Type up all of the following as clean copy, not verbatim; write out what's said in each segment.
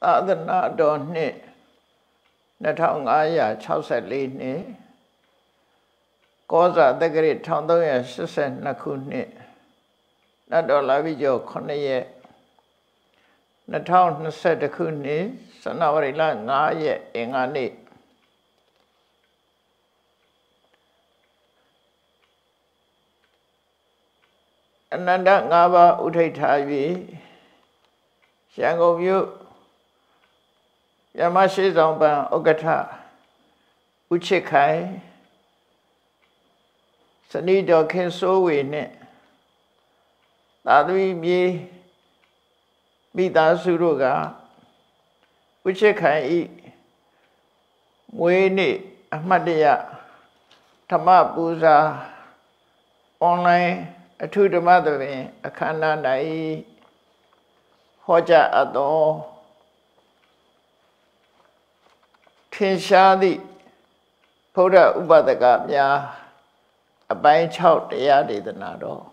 သာသနာတော်နှစ်2564နှစ်ကောဇာတက္ကရာ1382ခုနှစ်နတ်တော်လာပြီကျော်9ရက်2021ခုနှစ်ဇန်နဝါရီလ5ရက်အင်္ဂါနေ့အနန္တ5ပါးဥထိတ်ထား၍ရန်ကုန်မြို့မြမရှိဆောင်ပံဥက္ကဋ္ဌဦးချစ်ခိုင်စနီတော်ခင်စိုးဝေနဲ့သာသမီမြေမိသားစုတို့ကဦးချစ်ခိုင်ဤမွေးနေ့အမှတ်တရဓမ္မပူဇာအွန်လိုင်းအထုဓမ္မသဘင်အခမ်းအနား၌ဟောကြားအပ်သောထင်ရှားသည့်ဘုရားဥပဒကများအပိုင်း6တရားဒေသနာတော်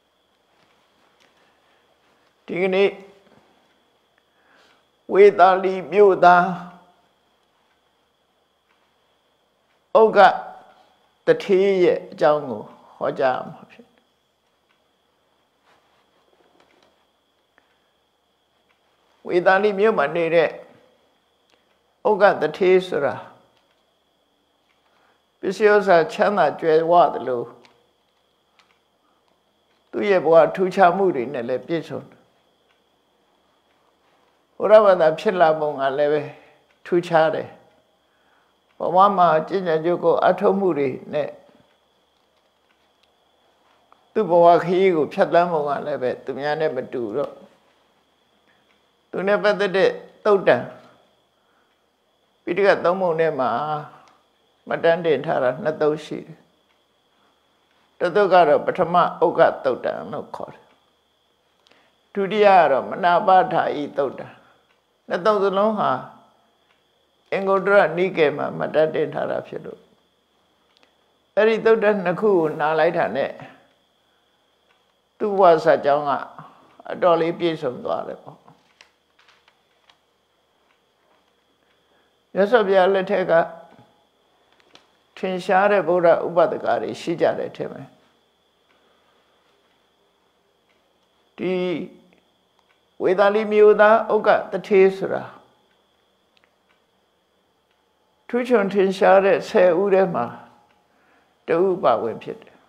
ဒီကနေ့ဝေသာလီမြို့သားဥက္ကတထေးရဲ့အကြောင်းကိုဟောကြားမှာဖြစ်ဝေသာလီမြို့မှာနေတဲ့ဥက္ကတထေးဆိုတာပစ္စည်းဥစ္စာချမ်းသာကြွယ်ဝသလိုသူရဲ့ဘဝထူးခြားမှုတွေနဲ့လည်းပြည့်စုံတယ်ဘုရားဘာသာဖြစ်လာပုံကလည်းပဲထူးခြားတယ်ဘဝမှာကျင့်ကြံကြိုးကိုအထောက်မှုတွေနဲ့သူ့ဘဝခရီးကိုဖြတ်သန်းပုံကလည်းပဲသူများနဲ့မတူတော့သူနဲ့ပတ်သက်တဲ့သုတ်တံပိဋကသုံးပုံထဲမှာမတန်းတင်ထားတာနှစ်သုတ်ရှိတယ်တစ်သုတ်ကတော့ပထမဥက္ကသုတ်တံလို့ခေါ်တယ်ဒုတိယကတော့မနာပါဌာဤသုတ်တံနှစ်သုတ်စလုံးဟာအင်္ဂုတ္တရနိကေမှာမတန်းတင်ထားတာဖြစ်လို့အဲ့ဒီသုတ်တံနှစ်ခုကိုနားလိုက်တာနဲ့သူ့ဘဝစာကြောင်းကအတော်လေးပြည့်စုံသွားတယ်ပေါ့ရသော်ပြလက်ထက်ကထင်ရှားတဲ့ဗုဒ္ဓဥပဒကတွေရှိကြတယ်ထင်မယ်ဒီဝေသာလီမြို့သားဥက္ကတထေးဆိုတာထူးချွန်ထင်ရှားတဲ့10ဦးထဲမှာတဦးပါဝင်ဖြစ်တယ်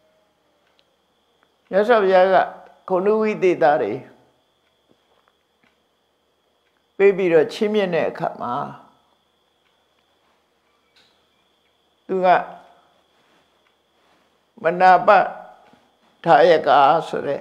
ရသော်ပြကခုနုဝိသေသတွေပေးပြီးတော့ချီးမြှင့်တဲ့အခါမှာသူကမနာပထာယကာဆိုတဲ့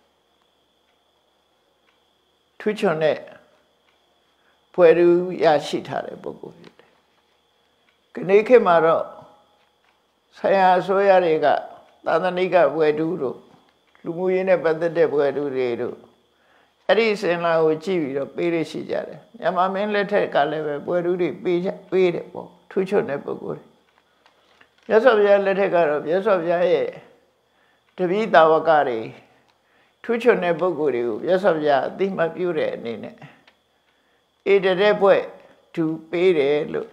ထူးချွန်တဲ့ဖွဲ့ရူရရှိထားတဲ့ပုဂ္ဂိုလ်ဖြစ်တယ်။ခဏခေတ်မှာတော့ဆရာအစိုးရတွေကသာသနိကဖွဲ့ရူတို့လူမှုရေးနဲ့ပတ်သက်တဲ့ဖွဲ့ရူတွေတို့အဲ့ဒီစင်လာကိုကြည့်ပြီးတော့ပေးရရှိကြတယ်။မြန်မာမင်းလက်ထက်ကလည်းပဲဖွဲ့ရူတွေပေးတယ်ပေါ့ထူးချွန်တဲ့ပုဂ္ဂိုလ်မြတ်စွာဘုရားလက်ထက်ကတော့မြတ်စွာဘုရားရဲ့တပည့်တာဝကတွေထူးချွန်တဲ့ပုဂ္ဂိုလ်တွေကိုမြတ်စွာဘုရားအသိမှတ်ပြုတဲ့အနေနဲ့ဧတတဲ့ဘွဲ့သူပေးတယ်လို့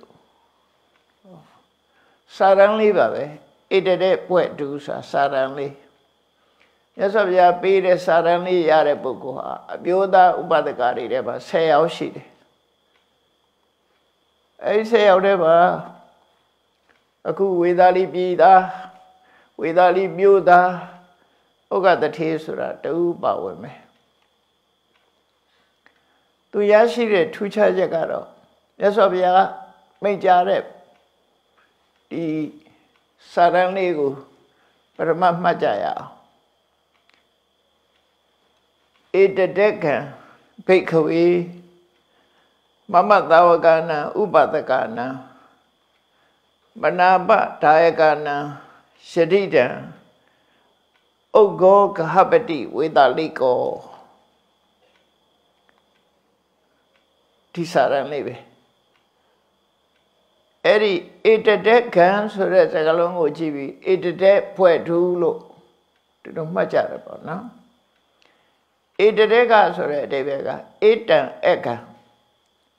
စာရန်လေးပါပဲဧတတဲ့ဘွဲ့သူစာရန်လေးမြတ်စွာဘုရားပေးတဲ့စာရန်လေးရတဲ့ပုဂ္ဂိုလ်ဟာအပြိုးသားဥပဒကတွေထဲမှာ10ယောက်ရှိတယ်အဲဒီ10ယောက်ထဲမှာအခုဝေသာလီပြည်သားဝေသာလီမြို့သားဥက္ကတထေးဆိုတာတူပါဝင်မယ်သူရရှိတဲ့ထူးခြားချက်ကတော့မြတ်စွာဘုရားမိန့်ကြားတဲ့ဒီစာရန်လေးကိုပရမတ်မှတ်ကြရအောင်ဧတတကံဘိက္ခဝေမမသာဝကနံဥပဒကနံမနာပဒါယကနံယတိတံဥဂ္ဂောကဟပတိဝေသာလိကောဒီစာရန်လေးပဲအဲ့ဒီဧတတက်ကံဆိုတဲ့စကားလုံးကိုကြည့်ပြီးဧတတက်ဖွဲ့ထူးလို့ဒီလိုမှတ်ကြတယ်ပေါ့နော်ဧတတက်ကဆိုတဲ့အဓိပ္ပာယ်ကဧတံအက္ကံ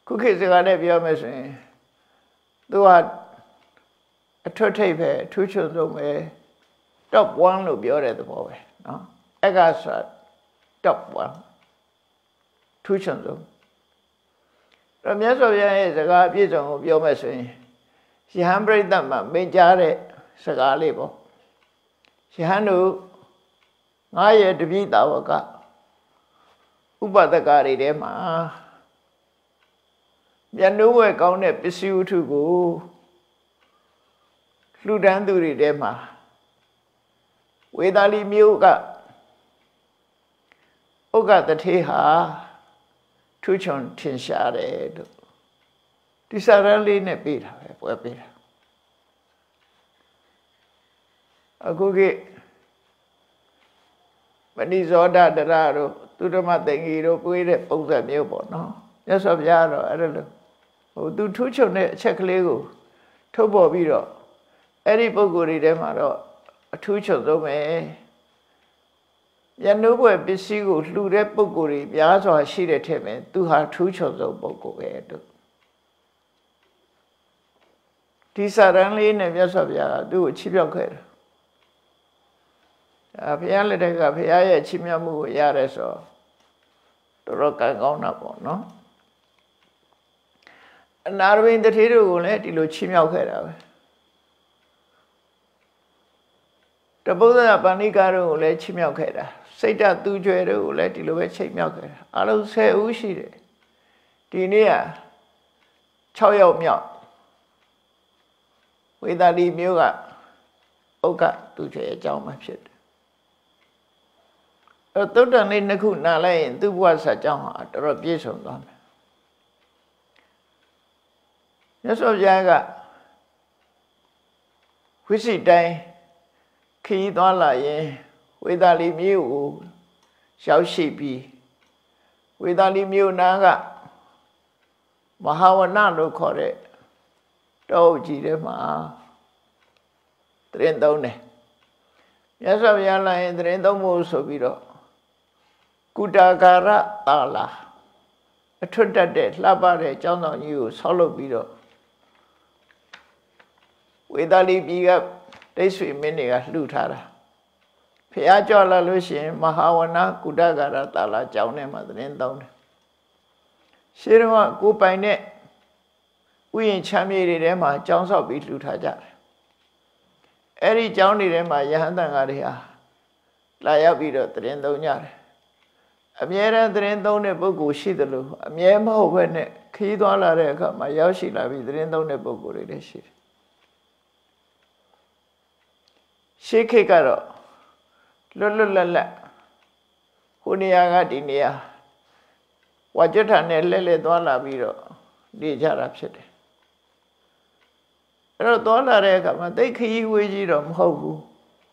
ခုခေတ်စကားနဲ့ပြောမယ်ဆိုရင်သူကအထွတ်ထိပ်ပဲအထူးချွတ်ဆုံးပဲ top 1လို့ပြောတဲ့သဘောပဲနော်အဲ့ကဆို top 1ထူးချွတ်ဆုံးတော့မြတ်စွာဘုရားရဲ့စကားအပြည့်စုံကိုပြောမယ်ဆိုရင်ယဟန်ပရိသတ်မှာမိန့်ကြားတဲ့စကားလေးပေါ့ယဟန်တို့ငါရဲ့တပည့်တာဝကဥပဒကတွေထဲမှာမျက်နှိုးဝဲကောင်းတဲ့ပစ္စည်းဝတ္ထုကိုလှူဒန်းသူတွေထဲမှာဝေသာလီမြို့ကဥက္ကတထေဟာထူးချွန်ထင်ရှားတယ်လို့ဒီစာရန်လေးနဲ့ပြေးတာပဲပွဲပေးတာအခုကမဏိဇောဒတရတို့သူဓမ္မသိင်္ဂီတို့ပြေးတဲ့ပုံစံမျိုးပေါ့နော်မြတ်စွာဘုရားတော့အဲ့လိုသူထူးချွန်တဲ့အချက်ကလေးကိုထုတ်ပေါ်ပြီးတော့အဲ့ဒီပုဂ္ဂိုလ်တွေထဲမှာတော့အထူးချွန်ဆုံးပဲယနှုဘွယ်ပစ္စည်းကိုလှူတဲ့ပုဂ္ဂိုလ်တွေများစွာရှိတဲ့ထက်ပဲသူဟာထူးချွန်ဆုံးပုဂ္ဂိုလ်ပဲတို့ဒီစာရန်လေးနဲ့မြတ်စွာဘုရားကသူ့ကိုချီးမြှောက်ခဲ့တယ်ဘုရားလက်ထက်ကဘုရားရဲ့ချီးမြှောက်မှုကိုရတယ်ဆိုတော့တော်ကံကောင်းတာပေါ့နော်အနာရဝိန်တထေတို့ကိုလည်းဒီလိုချီးမြှောက်ခဲ့တာပဲတပုဒ္ဒရာပါဏိကာတို့ကိုလည်းချီးမြှောက်ခဲ့တာစိတ်တသူကျွဲတို့ကိုလည်းဒီလိုပဲချီးမြှောက်ခဲ့တာအလုံး10ဦးရှိတယ်ဒီနေ့က6ယောက်မြောက်ဝေသာလီမျိုးကဥက္ကသူကျွဲအကြောင်းမှဖြစ်တယ်သုတ္တန်လေးနှစ်ခုနားလိုက်ရင်သူ့ဘဝဆက်ကြောင်းဟာတော်တော်ပြည့်စုံသွားမယ်မြတ်စွာဘုရားကဝိစိတိုင်းခီးသွားလာရင်ဝေသာလီမြို့ကိုရောက်ရှိပြီးဝေသာလီမြို့နားကမဟာဝနလို့ခေါ်တဲ့တောအုပ်ကြီးထဲမှာတရင်သုံးတယ်မြတ်စွာဘုရားလာရင်တရင်သုံးဖို့ဆိုပြီးတော့ကုတာကာရတာလာအထွတ်တက်တဲ့လှပတဲ့ကျောင်းဆောင်ကြီးကိုဆောက်လုပ်ပြီးတော့ဝေသာလီပြည်ကတိတ်ဆွေမင်းတွေကလှူထားတာဖះကြွလာလို့ရှိရင်မဟာဝနကုတကာရတာလာကျောင်းထဲမှာသတင်းသုံးတယ်ရှေးတော့ကိုပိုင်တဲ့ဥယျာဉ်ချမ်းမြေတွေထဲမှာကျောင်းဆောက်ပြီးလှူထားကြတယ်အဲ့ဒီကျောင်းတွေထဲမှာယဟန်တန်ဃာတွေဟာလာရောက်ပြီးတော့သတင်းသုံးကြတယ်အမြဲတမ်းသတင်းသုံးတဲ့ပုဂ္ဂိုလ်ရှိသလိုအမြဲမဟုတ်ဘဲနဲ့ခီးသွားလာတဲ့အခါမှာရောက်ရှိလာပြီးသတင်းသုံးတဲ့ပုဂ္ဂိုလ်တွေလည်းရှိတယ်ရှေးခေတ်ကတော့လွတ်လွတ်လပ်လပ်ဟိုနေရာကဒီနေရာဝါကျွတ်ထန်နဲ့လဲသွားလာပြီးတော့နေကြတာဖြစ်တယ်အဲ့တော့သွားလာတဲ့အခါမှာတိတ်ခရီးဝေးကြီးတော့မဟုတ်ဘူး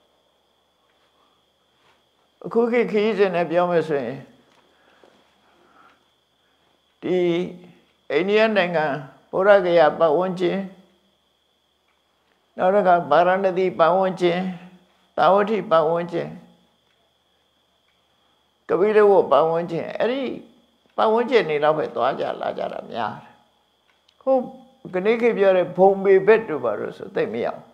အခုခေတ်ခရီးစဉ်နဲ့ပြောမယ်ဆိုရင်ဒီအိန္ဒိယနိုင်ငံဗုဒ္ဓဂယာပတ်ဝန်းကျင်နောက်တစ်ခါဗာရာဏသီပတ်ဝန်းကျင်တာဝတိပတ်ဝန်းကျင်ကပိလဝပတ်ဝန်းကျင်အဲ့ဒီပတ်ဝန်းကျင်နေတော့ပဲသွားကြလာကြတာများတယ်ဟုတ်ကနေခေပြောတဲ့ဘုံပေဘက်တို့ပါလို့ဆိုသိမရအောင်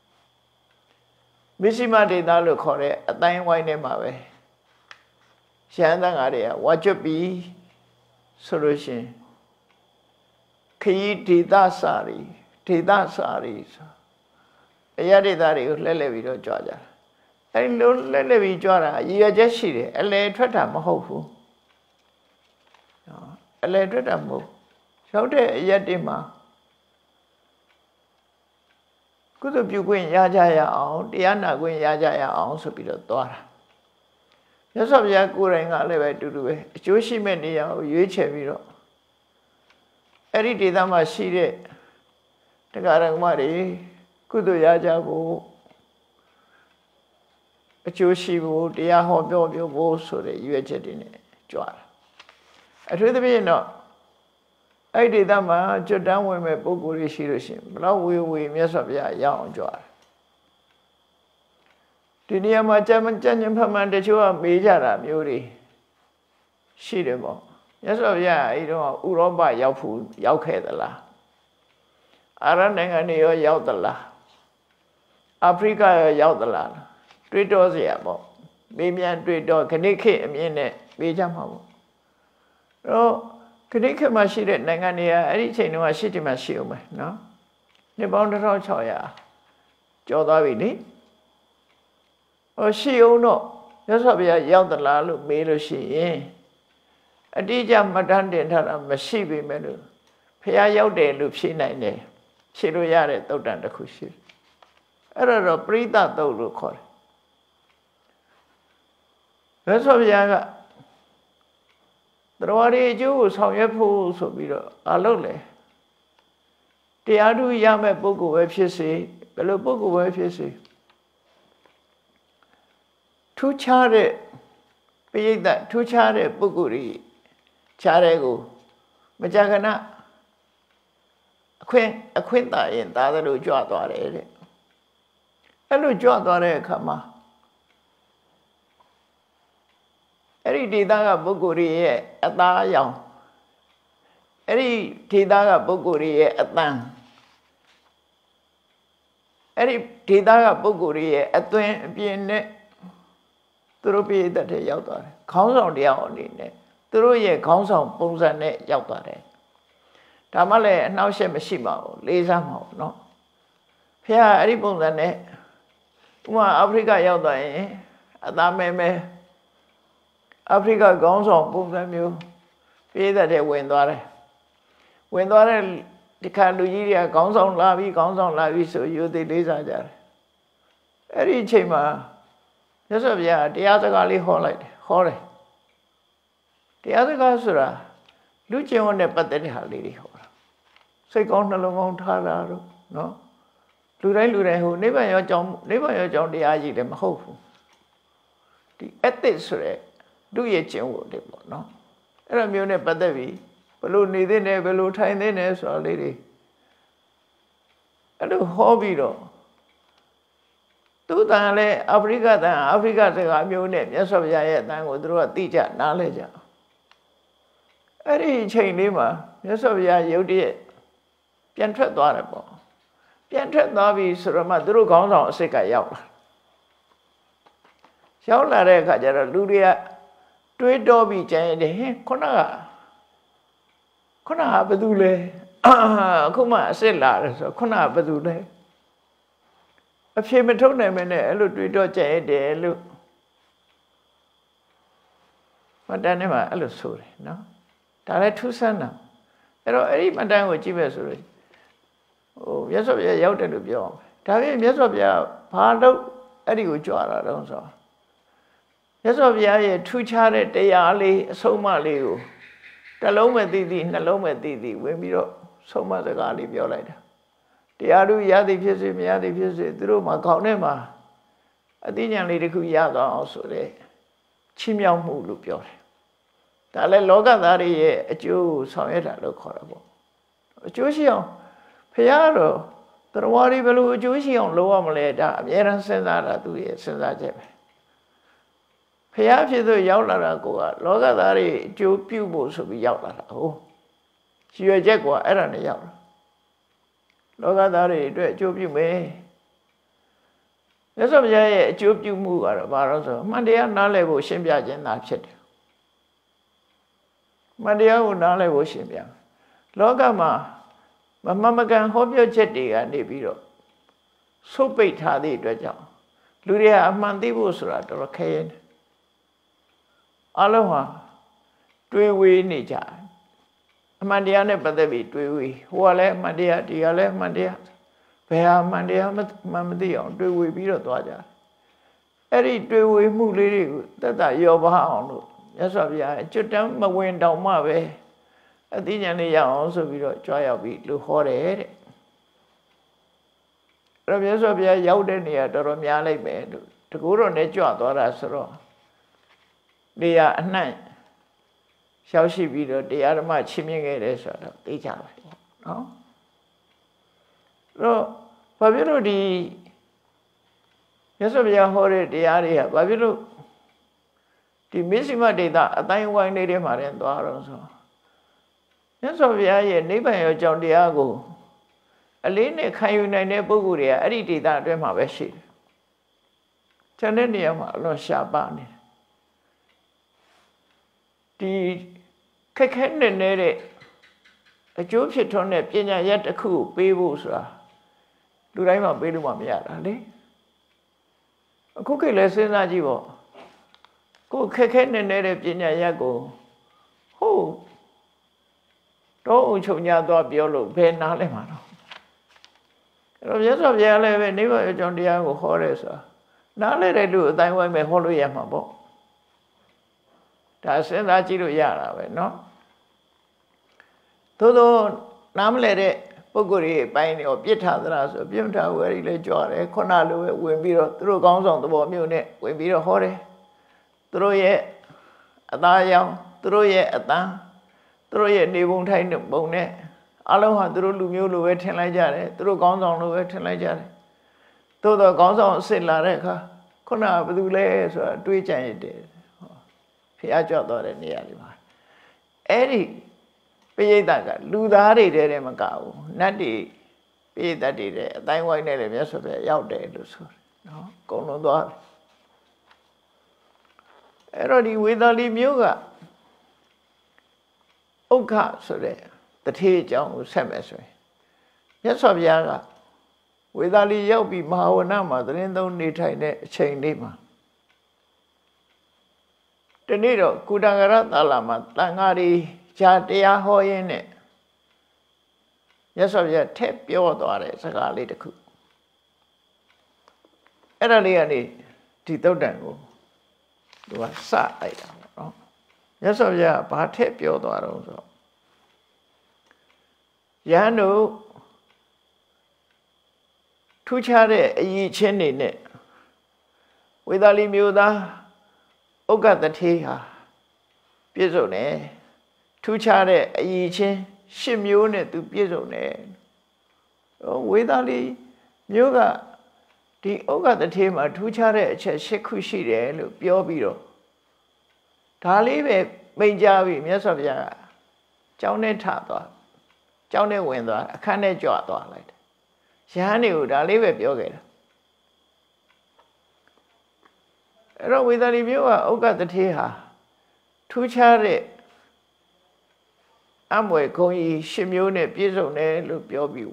မရှိမဒေသလို့ခေါ်တဲ့အတိုင်းဝိုင်းထဲမှာပဲရှမ်းသံဃာတွေကဝါကျွတ်ပြီးဆိုလို့ရှိရင်ခရီးဒေသစာရီဒေသစာရီဆိုအရာဒေသတွေကိုလှည့်လည်ပြီးတော့ကြွကြတာအဲဒီလိုလှည့်လည်ပြီးကြွတာရည်ရွယ်ချက်ရှိတယ်အလယ်ထွက်တာမဟုတ်ဘူးအလယ်ထွက်တာမဟုတ်ရောက်တဲ့အရာတွေမှာကုသိုလ်ပြုခွင့်ရကြရအောင်တရားနာခွင့်ရကြရအောင်ဆိုပြီးတော့သွားတာမြတ်စွာဘုရားကိုယ်တိုင်ကလည်းပဲအတူတူပဲအကျိုးရှိမဲ့နေရာကိုရွေးချယ်ပြီးတော့အဲ့ဒီဒေသမှာရှိတဲ့တရားဓမ္မတွေကုသိုလ်ရကြဖို့အကျိုးရှိဖို့တရားဟောပြောဖို့ဆိုတဲ့ရွေးချက်တွေနဲ့ကြွားတာအထူးသဖြင့်တော့အဲ့ဒီဒေသမှာကျွတ်တန်းဝင်မဲ့ပုဂ္ဂိုလ်တွေရှိလို့ရှိရင်ဘလောက်ဝေမြတ်စွာဘုရားရအောင်ကြွားတယ်ဒီနေရာမှာကြံ့ဖန်တချို့ကမေးကြတာမျိုးတွေရှိတယ်ပေါ့မြတ်စွာဘုရားအဲ့တော့ဥရောပရောက်ခဲ့သလားအာရနိုင်ငံတွေရောရောက်သလားအာဖရိကရောရောက်သလားတွေးတောเสียပေါ့မေးမြန်းတွေးတောခဏခေတ်အမြင်နဲ့ပေးကြမှာပေါ့တော့ခဏခေတ်မှာရှိတဲ့နိုင်ငံတွေကအဲ့ဒီအချိန်တုန်းကရှိတယ်မှရှိအောင်ပဲနော်နှစ်ပေါင်း1600ကျော်သွားပြီလေဟောရှိအောင်တော့မြတ်စွာဘုရားရောက်သလားလို့မေးလို့ရှိရင်အတိအကျမှတ်တမ်းတင်ထားတာမရှိပေမဲ့လို့ဘုရားရောက်တယ်လို့ဖြေနိုင်တယ်ဖြေလို့ရတဲ့သုတ်တန်တစ်ခုရှိတယ်အဲ့ဒါတော့ပရိသတ်သုတ်လို့ခေါ်တယ်မြတ်စွာဘုရားကတရားတွေအကျိုးကိုဆောင်ရွက်ဖို့ဆိုပြီးတော့အလုပ်လေတရားဓုရမဲ့ပုဂ္ဂိုလ်ပဲဖြစ်စေဘယ်လိုပုဂ္ဂိုလ်ပဲဖြစ်စေထူးခြားတဲ့ပိဋကထူးခြားတဲ့ပုဂ္ဂိုလ်ကြီးခြားတဲ့ကိုမကြာခဏအခွင့်သာရင်သာသလိုကြွသွားတယ်တဲ့အဲ့လိုကြွသွားတဲ့အခါမှာအဲ့ဒီဒေသကပုဂ္ဂိုလ်ရဲ့အသားအရောင်အဲ့ဒီဒေသကပုဂ္ဂိုလ်ရဲ့အတန်အဲ့ဒီဒေသကပုဂ္ဂိုလ်ရဲ့အသွင်အပြင်နဲ့သူတို့ပြည်သက်တဲ့ရောက်သွားတယ်ခေါင်းဆောင်တရားအနေနဲ့သူတို့ရဲ့ခေါင်းဆောင်ပုံစံနဲ့ရောက်သွားတယ်ဒါမှလည်းအနှောက်အယှက်မရှိပါဘူးလေးစားမှာပေါ့နော်ဖះအဲ့ဒီပုံစံနဲ့ဥမာအာဖရိကရောက်သွားရင်အသားမဲအာဖရိကခေါင်းဆောင်ပုံစံမျိုးပြည်သက်တဲ့ဝင်သွားတဲ့ဒီခါလူကြီးတွေကခေါင်းဆောင်လာပြီဆိုယူသိလေးစားကြတယ်အဲ့ဒီအချိန်မှာမြတ်စွာဘုရားတရားစကားလေးဟောတယ်တရားစကားဆိုတာလူကျင့်ဝတ်နဲ့ပတ်သက်တဲ့ဟာလေးတွေဟောတာစိတ်ကောင်းနှလုံးကောင်းထားတာတော့နော်လူတိုင်းဟိုနိဗ္ဗာန်ရောကြောင်းတရားကြီးလည်းမဟုတ်ဘူးဒီ ethics ဆိုတဲ့လူရဲ့ကျင့်ဝတ်တွေပေါ့နော်အဲ့လိုမျိုးနဲ့ပတ်သက်ပြီးဘယ်လိုနေသင့်တယ်ဘယ်လိုထိုင်သင့်တယ်ဆိုတာလေးတွေအဲ့လိုဟောပြီးတော့သူတန်လည်းအာဖရိကစကားမျိုးနဲ့မြတ်စွာဘုရားရဲ့အတန်ကိုသူတို့ကသိကြနားလဲကြအဲ့ဒီအချိန်လေးမှာမြတ်စွာဘုရားရုတ်တရက်ပြန်ထွက်သွားတယ်ပေါ့ပြန်ထွက်သွားပြီဆိုတော့မှသူတို့ခေါင်းဆောင်အစ်စ်ကရောက်လာတဲ့အခါကျတော့လူတွေကတွေးတောပြီးကြရင်ဟင်ခုနကဘယ်သူလဲအခုမှအစ်စ်လာတယ်ဆိုခုနကဘယ်သူလဲအဖြေမထုတ်နိုင်မနဲ့အဲ့လိုတွေးတော့ကြရင်တယ်လို့မတန်နဲ့မှာအဲ့လိုဆိုတယ်နော်ဒါလည်းထူးဆန်းတာအဲ့တော့အဲ့ဒီမတန်ကိုကြည့်မဲ့ဆိုလို့မြတ်စွာဘုရားရောက်တယ်လို့ပြောအောင်ဒါပေမဲ့မြတ်စွာဘုရားဘာလို့အဲ့ဒီကိုကြွတာတော့ဆိုမြတ်စွာဘုရားရဲ့ထူးခြားတဲ့တရားလေးအဆုံးအမလေးကိုတစ်လုံးမဲ့သိနှလုံးမဲ့သိဝင်ပြီးတော့ဆုံးမစကားလေးပြောလိုက်တာတရားဓုရသည်ဖြစ်စေမရသည်ဖြစ်စေသူတို့မှာခေါင်းထဲမှာအသိဉာဏ်လေးတစ်ခုရသွားအောင်ဆိုတဲ့ချီးမြှောက်မှုလို့ပြောတယ်ဒါလည်းလောကသားတွေရဲ့အကျိုးကိုဆောင်ရွက်တာလို့ခေါ်တာပေါ့အကျိုးရှိအောင်ဖရာတော့တရားတွေဘယ်လိုအကျိုးရှိအောင်လုပ်ရမလဲဒါအများအားစဉ်းစားတာသူရဲ့စဉ်းစားချက်ပဲဖရာဖြစ်သူရောက်လာတာကိုကလောကသားတွေအကျိုးပြုဖို့ဆိုပြီးရောက်လာတာဟုတ်ရွယ်ချက်ကအဲ့ဒါနဲ့ရောက်လာလောကသားတွေအတွက်အကျိုးပြုမယ်မြတ်စွာဘုရားရဲ့အကျိုးပြုမှုကတော့ဘာလို့ဆိုအမှန်တရားနားလည်ဖို့ရှင်းပြခြင်းသာဖြစ်တယ်အမှန်တရားကိုနားလည်ဖို့ရှင်းပြလောကမှာမမကန်ဟောပြောချက်တွေကနေပြီးတော့ဆုတ်ပိတ်ထားသည့်အတွက်ကြောင့်လူတွေကအမှန်သိဖို့ဆိုတာတော်တော်ခဲရင်အလုံးဟာတွေးဝေးနေကြအမှန်တရားနဲ့ပတ်သက်ပြီးတွေးဝေးဟိုကလည်းအမှန်တရားဒီကလည်းအမှန်တရားဘယ်ဟာအမှန်တရားမသိအောင်တွေးဝေးပြီးတော့သွားကြအဲ့ဒီတွေးဝေးမှုလေးတွေကိုသက်သာရောပါအောင်လို့မြတ်စွာဘုရားကျွတ်တမ်းမဝင်တောင်မှပဲအသိဉာဏ်လေးရအောင်ဆိုပြီးတော့ကြွားရောက်ပြီးလူဟောတယ်တဲ့အဲ့တော့မြတ်စွာဘုရားရောက်တဲ့နေရာတော်တော်များလိုက်ပဲလို့တကူတော့နဲ့ကြွသွားတာဆိုတော့နေရာအနှံ့ရောက်ရှိပြီးတော့တရားဓမ္မချင်းမြင်ခဲ့တယ်ဆိုတော့သိကြပါနော်တော့ဘာဖြစ်လို့ဒီမြတ်စွာဘုရားဟောတဲ့တရားတွေကဘာဖြစ်လို့ဒီမစ္စည်းမဒေတာအတိုင်းဝိုင်းလေးထဲမှာလည်းသွားတော့ဆိုမြတ်စွာဘုရားရဲ့နိဗ္ဗာန်ရောကြောင့်တရားကိုအလေးနဲ့ခံယူနိုင်တဲ့ပုဂ္ဂိုလ်တွေကအဲ့ဒီဒေတာအတွင်းမှာပဲရှိတယ်။ခြံတဲ့နေရာမှာအလွန်ရှားပါနေတယ်။ဒီခက်ခဲနေတဲ့အကျိုးဖြစ်ထွန်းတဲ့ပညာရက်တစ်ခုကိုပေးဖို့ဆိုတာလူတိုင်းမှာပေးလို့မရတာလေ။အခုခေတ်လည်းစဉ်းစားကြည့်ပေါ့။ကိုခက်ခဲနေတဲ့ပညာရက်ကိုဟုတ်တော့အုံချုံညာသွားပြောလို့ဘယ်နားလဲမှာတော့အဲ့တော့မြတ်စွာဘုရားလည်းပဲနိဗ္ဗာန်အကြောင်းတရားကိုဟောတယ်ဆိုတာနားလဲတဲ့လူအတိုင်းဝိုင်းပဲဟောလို့ရမှာပေါ့ဒါစဉ်းစားကြည့်လို့ရတာပဲเนาะသို့သောနားမလဲတဲ့ပုဂ္ဂိုလ်တွေအပိုင်းတွေပြစ်ထားသလားဆိုပြစ်ထားဝယ်ရီလည်းကြွားတယ်ခုနလိုပဲဝင်ပြီးတော့သူတို့ကောင်းဆောင်သဘောမျိုးနဲ့ဝင်ပြီးတော့ဟောတယ်သူတို့ရဲ့အသားရောင်သူတို့ရဲ့အတန်းသူတို့ရဲ့နေပုံထိုင်ပုံနဲ့အလုံးဟာသူတို့လူမျိုးလိုပဲထင်လိုက်ကြတယ်သူတို့ကောင်းဆောင်လိုပဲထင်လိုက်ကြတယ်သို့တော့ကောင်းဆောင်အစ်စ်လာတဲ့အခါခုနကဘယ်သူလဲဆိုတာတွေးကြရင်တည်းဖျားကြွတော့တဲ့နေရာတွေမှာအဲ့ဒီပိဋကကလူသားတွေတည်းမကဘူးနတ်တွေပိဋကတွေတဲ့အတိုင်းဝိုင်းနဲ့လည်းမြတ်စွာဘုရားရောက်တယ်လို့ဆိုတယ်နော်အကုန်လုံးသွားတယ်အဲ့တော့ဒီဝေသာလီမျိုးကဥက္ခဆိုတဲ့တထေးအကြောင်းကိုဆက်မယ်ဆိုရင်မြတ်စွာဘုရားကဝေသာလီရောက်ပြီးမဟာဝနမှာသတင်းသုံးနေထိုင်တဲ့အချိန်လေးမှာဒီနေ့တော့ကုတံကရသာလမှာတန်ဃာတွေဂျာတရားဟောရင်းနဲ့မြတ်စွာဘုရားထည့်ပြောသွားတဲ့စကားလေးတစ်ခုအဲ့ဒါလေးကနေဒီသုတ်တံကိုသူကစလိုက်တာပေါ့နော်မြတ်စွာဘုရားဘာထည့်ပြောသွားတော့ဆိုယဟန်တို့ထူးခြားတဲ့အရည်ချင်းတွေနဲ့ဝေသာလီမျိုးသားဥက္ကတထေးဟာပြည့်စုံတယ်ထူးခြားတဲ့အရည်ချင်း၈မျိုးနဲ့သူပြည့်စုံတယ်ဝေသာလီမျိုးကဒီဥက္ကတထေးမှာထူးခြားတဲ့အချက်၈ခုရှိတယ်လို့ပြောပြီးတော့ဒါလေးပဲမိန့်ကြားပြီးမြတ်စွာဘုရားကကျောင်းထဲထသွားကျောင်းထဲဝင်သွားအခန်းထဲကြွသွားလိုက်တယ်ယဟန်တွေကိုဒါလေးပဲပြောခဲ့တာအဲ့တော့ဝေသာလီမျိုးကဥက္ကတထေးဟာထူးခြားတဲ့အမွေဂုံကြီး၈မျိုးနဲ့ပြည့်စုံတယ်လို့ပြောပြီး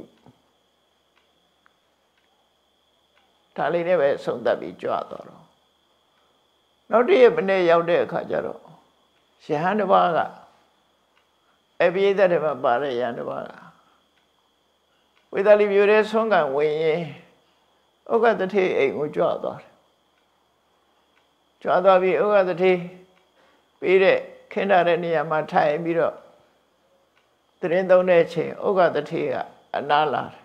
ဒါလေးနဲ့ပဲဆုံးသက်ပြီးကြွသွားတော့နောက်တည့်မနေ့ရောက်တဲ့အခါကျတော့ယဟန်တစ်ပါးကအပိယသက်တွေမှာပါတဲ့ယဟန်တစ်ပါးကဝေသာလီမျိုးရဲ့ဆုံးကံဝင်ရင်ဥက္ကတထေးအိမ်ကိုကြွသွားတယ်ကြွသွားပြီးဥက္ကတထေးပြီးတဲ့ခင်းထားတဲ့နေရာမှာထိုင်ပြီးတော့သတင်းသုံးတဲ့အချိန်ဥက္ကတထေးကအနားလာတယ်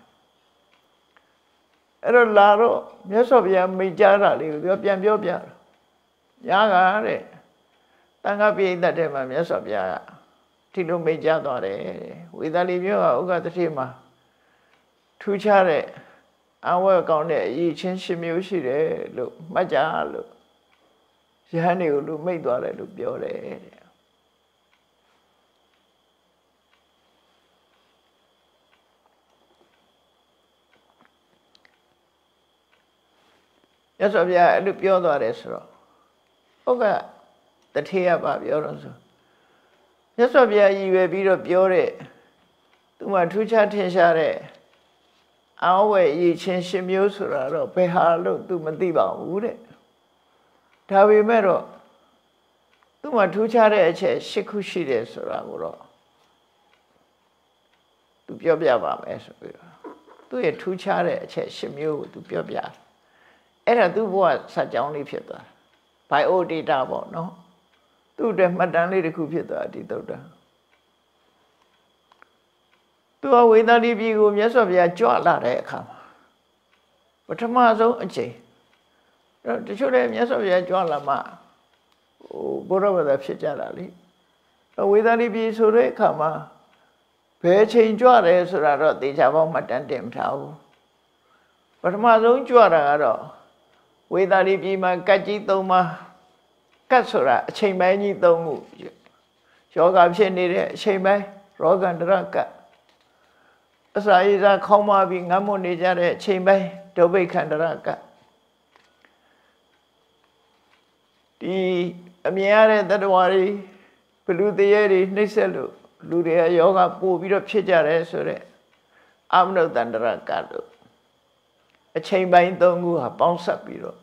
အဲ့တော့လာတော့မြတ်စွာဘုရားမိန့်ကြားတာလေးကိုပြန်ပြောပြတယ်ညာကတဲ့တန်ခါပိဋကတ်ထဲမှာမြတ်စွာဘုရားကဒီလိုမိန့်ကြားသွားတယ်ဝေသာလီမျိုးကဥက္ကတထေးမှာထူးခြားတဲ့အဝတ်ကောင်းတဲ့အရည်ချင်း၈မျိုးရှိတယ်လို့မှတ်ကြလို့ယဟန်တွေကိုလူမိတ်သွားတယ်လို့ပြောတယ်တဲ့ရသော်ဗျာအဲ့လိုပြောသွားတယ်ဆိုတော့ဥက္ကတထေးကပါပြောတော့ဆိုရသော်ဗျာရည်ရွယ်ပြီးတော့ပြောတဲ့သူမှထူးခြားထင်ရှားတဲ့အဝဲရည်ချင်း၈မျိုးဆိုတာတော့ဘယ်ဟာလို့သူမသိပါဘူးတဲ့ဒါပေမဲ့တော့သူ့မှာထူးခြားတဲ့အချက်၈ခုရှိတယ်ဆိုတာကိုတော့သူပြောပြပါမယ်ဆိုပြီးတော့သူ့ရဲ့ထူးခြားတဲ့အချက်၈မျိုးကိုသူပြောပြတယ်အဲ့ဒါသူ့ဘဝစัจကြောင်းလေးဖြစ်သွားတယ် bio data ပေါ့နော်သူ့အတွက်မှတ်တမ်းလေးတစ်ခုဖြစ်သွားဒီသုတ်တံသူကဝေသာလီပြည်ကိုမြတ်စွာဘုရားကြွလာတဲ့အခါမှာပထမဆုံးအချိန်တချို့လည်းမြတ်စွာဘုရားကြွလာမှဘုရားဘာသာဖြစ်ကြတာလေဝေသာလီပြည်ဆိုတဲ့အခါမှာဘယ်ချိန်ကြွတယ်ဆိုတာတော့သေချာပေါက်မှတ်တမ်းတင်မထားဘူးပထမဆုံးကြွတာကတော့ဝေသာလီပြည်မှာကတ်ကြီး၃ပါးကတ်ဆိုတာအချိန်ပိုင်းကြီးသုံးခုယောဂဖြစ်နေတဲ့အချိန်ပိုင်းရောဂန္တရကတ်အစာရည်စားခေါင်းမပြီးငတ်မွနေကြတဲ့အချိန်ပိုင်းဒုဗိခန္တရကတ်ဒီအမြင်ရတဲ့တတ္တဝါတွေဘလူတရားတွေနှိမ့်ဆက်လို့လူတွေကယောဂပို့ပြီးတော့ဖြစ်ကြတယ်ဆိုတဲ့အမနုတန္တရကတ်လို့အချိန်ပိုင်းသုံးခုဟာပေါင်းစပ်ပြီးတော့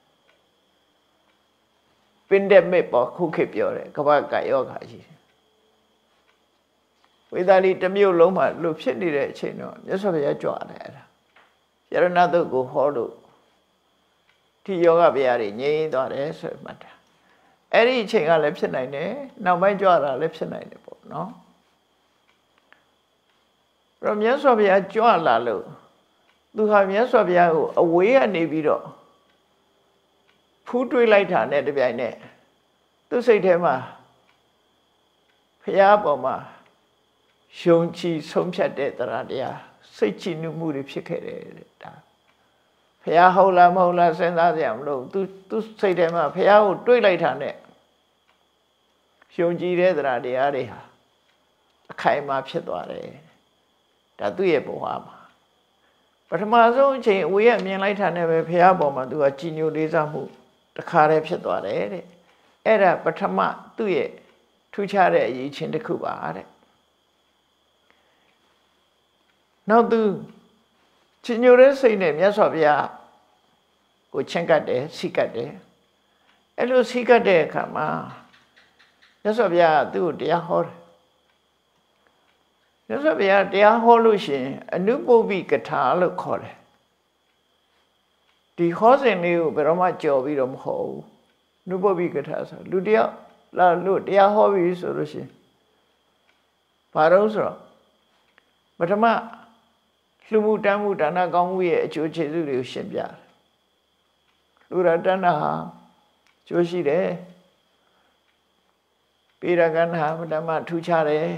ပင်ဒမစ်ပေါ်ခုခေတ်ပြောတယ်ကမ္ဘာကယောဂရှိတယ်ဝိသလီတစ်မျိုးလုံးမှာလို့ဖြစ်နေတဲ့အချိန်တော့မြတ်စွာဘုရားကြွတယ်အဲ့ဒါယရဏတုတ်ကိုဟောလို့ဒီယောဂဗျာတွေငြိမ်းသွားတယ်ဆိုမှတ်တာအဲ့ဒီအချိန်ကလည်းဖြစ်နိုင်တယ်နောက်ပိုင်းကြွတာလည်းဖြစ်နိုင်တယ်ပေါ့နော်အဲ့တော့မြတ်စွာဘုရားကြွလာလို့သူဟာမြတ်စွာဘုရားကိုအဝေးကနေပြီးတော့ဖူးတွေးလိုက်တာနဲ့တပြိုင်နက်သူ့စိတ်ထဲမှာဘုရားပေါ်မှာယုံကြည်ဆုံးဖြတ်တဲ့တရားတရားစိတ်ကြည်နူးမှုတွေဖြစ်ခဲ့တယ်ဒါဘုရားဟုတ်လားမဟုတ်လားစဉ်းစားကြရမလို့သူစိတ်ထဲမှာဘုရားကိုတွေးလိုက်တာနဲ့ယုံကြည်တဲ့တရားတရားတွေဟာအခိုင်အမာဖြစ်သွားတယ်ဒါသူ့ရဲ့ဘဝမှာပထမဆုံးအချိန်အဝေးကမြင်လိုက်တာနဲ့ပဲဘုရားပေါ်မှာသူကကြည်ညိုလေးစားမှုတခါတည်းဖြစ်သွားတယ်တဲ့အဲ့ဒါပထမသူ့ရဲ့ထူးခြားတဲ့အရေးချင်းတစ်ခုပါတဲ့နောက်သူချင်ညိုတဲ့စိတ်နဲ့မြတ်စွာဘုရားကိုချင့်ကပ်တယ်စိကပ်တယ်အဲ့လိုစိကပ်တဲ့အခါမှာမြတ်စွာဘုရားသူ့ကိုတရားဟောတယ်မြတ်စွာဘုရားတရားဟောလို့ရှိရင်အနုပုပ္ပိကထာလို့ခေါ်တယ်ဒီဟောစဉ်လေးကိုဘယ်တော့မှကြော်ပြီးတော့မဟောဘူးအနုပုပ္ပိကထာဆိုလူတယောက်လာလို့တရားဟောပြီဆိုလို့ရှိရင်ဘာလို့ဆိုတော့ပထမလူမှုတမ်းမှုဒါနကောင်းမှုရဲ့အကျိုးကျေးဇူးတွေကိုရှင်းပြတယ်လူရတဏ္ဍဟာကျိုးရှိတယ်ပေရကဏ္ဍဟာပထမထူးခြားတယ်